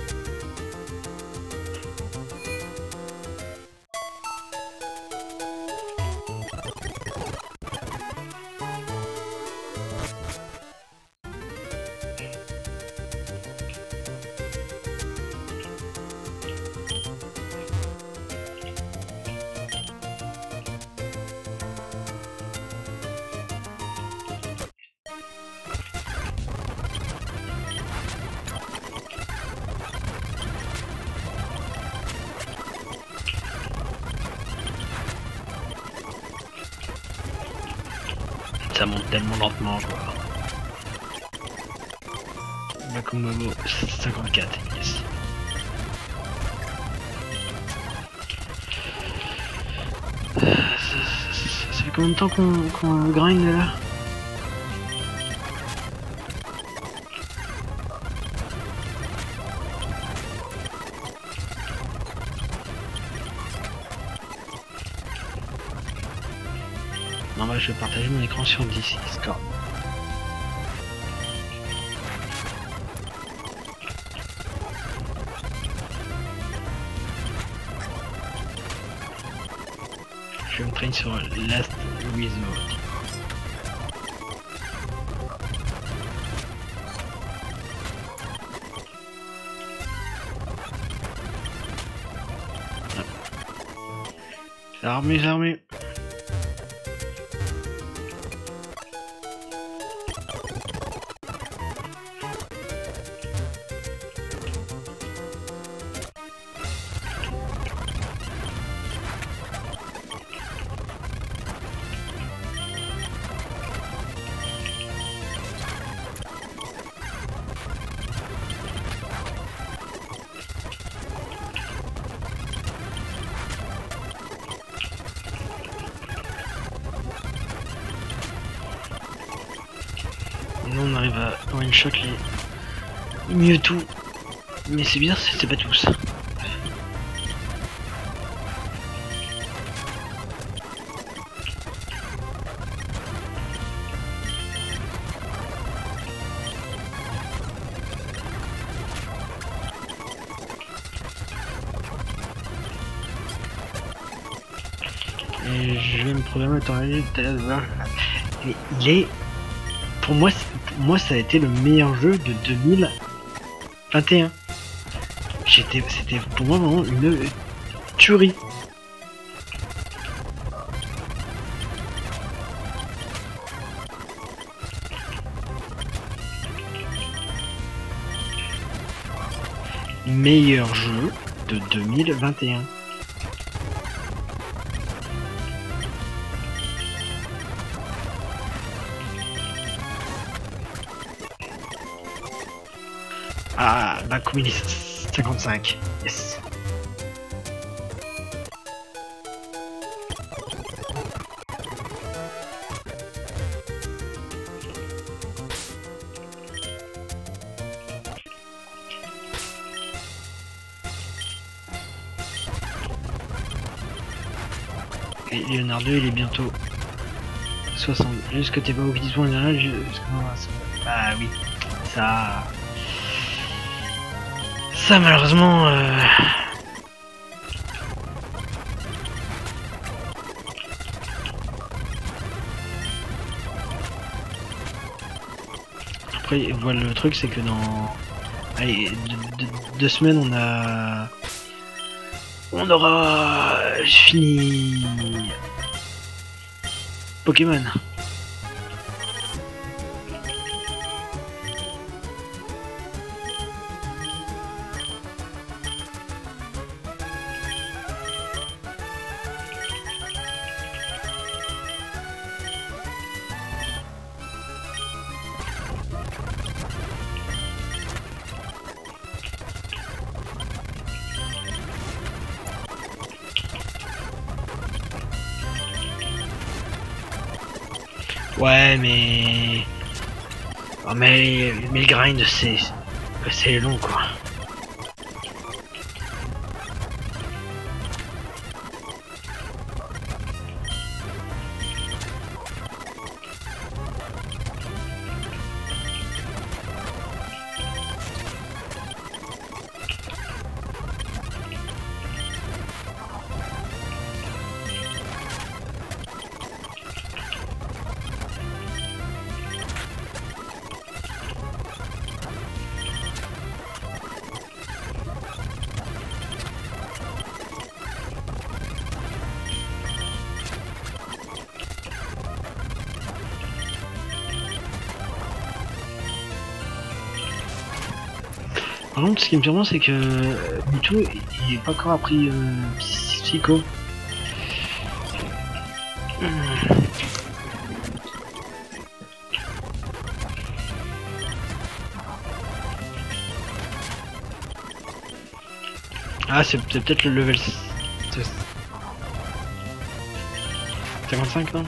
Ça monte tellement lentement quoi. Bakumobo 54, yes. Ça fait combien de temps qu'on grind là? Non bah je vais partager mon écran sur Discord. Je me traîne sur Last Resort. C'est armé. Nous on arrive à one shot les Mewtwo, mais c'est bizarre, c'est pas tous. Et je vais me programmer à t'en aller tout à l'heure de voir. Mais il est pour moi, ça a été le meilleur jeu de 2021. C'était pour moi vraiment une tuerie. Meilleur jeu de 2021. Ah, bah communiste 55. Yes. Et Leonardo, il est bientôt 60. Juste que t'es pas au 10 points là, bah oui, ça malheureusement après voilà, le truc c'est que dans allez, deux semaines on aura fini Pokémon. Ouais, mais... Oh, mais le grind, c'est long, quoi. Par contre, ce qui me surprend, c'est que Mewtwo, il est pas encore appris Psycho. Ah, c'est peut-être le level 55, non?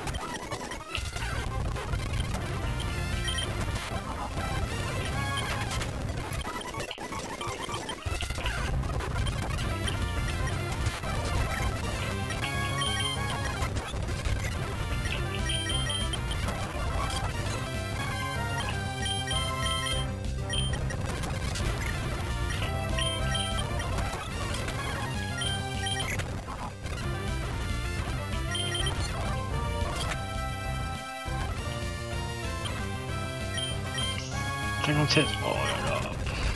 Oh là là.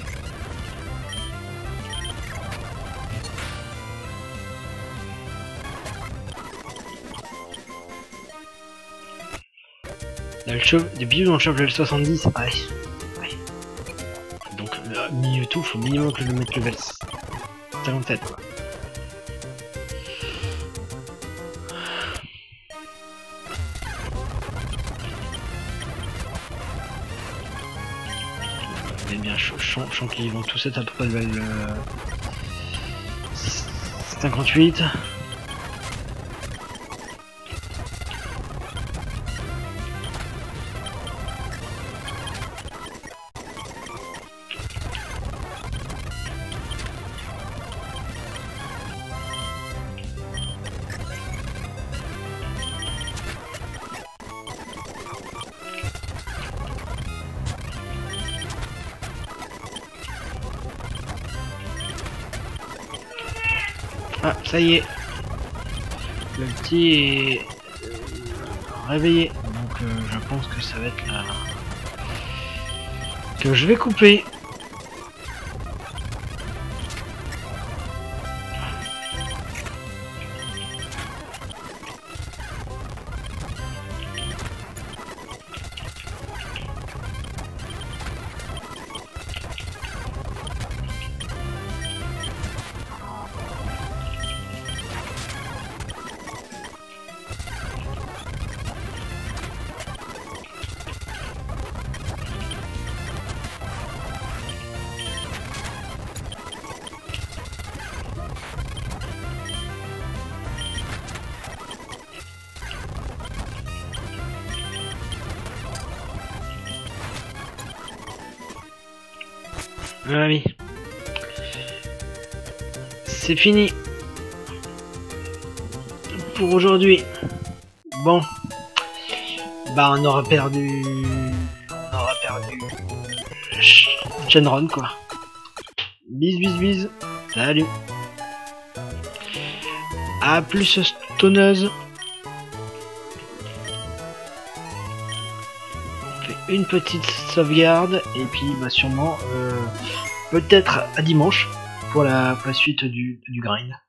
Depuis on chope level 70, ouais. Donc Mewtwo, faut minimum que je le mette level 57 quoi. Mais bien, je sens qu'ils vont tous être à peu près level 58. Ah, ça y est. Le petit est réveillé. Donc je pense que ça va être que je vais couper. Allez, c'est fini pour aujourd'hui. Bon, bah on aura perdu Shenron quoi. Bis bis bis, salut. À plus stoneuse. On fait une petite sauvegarde et puis bah sûrement peut-être à dimanche pour la suite du grind.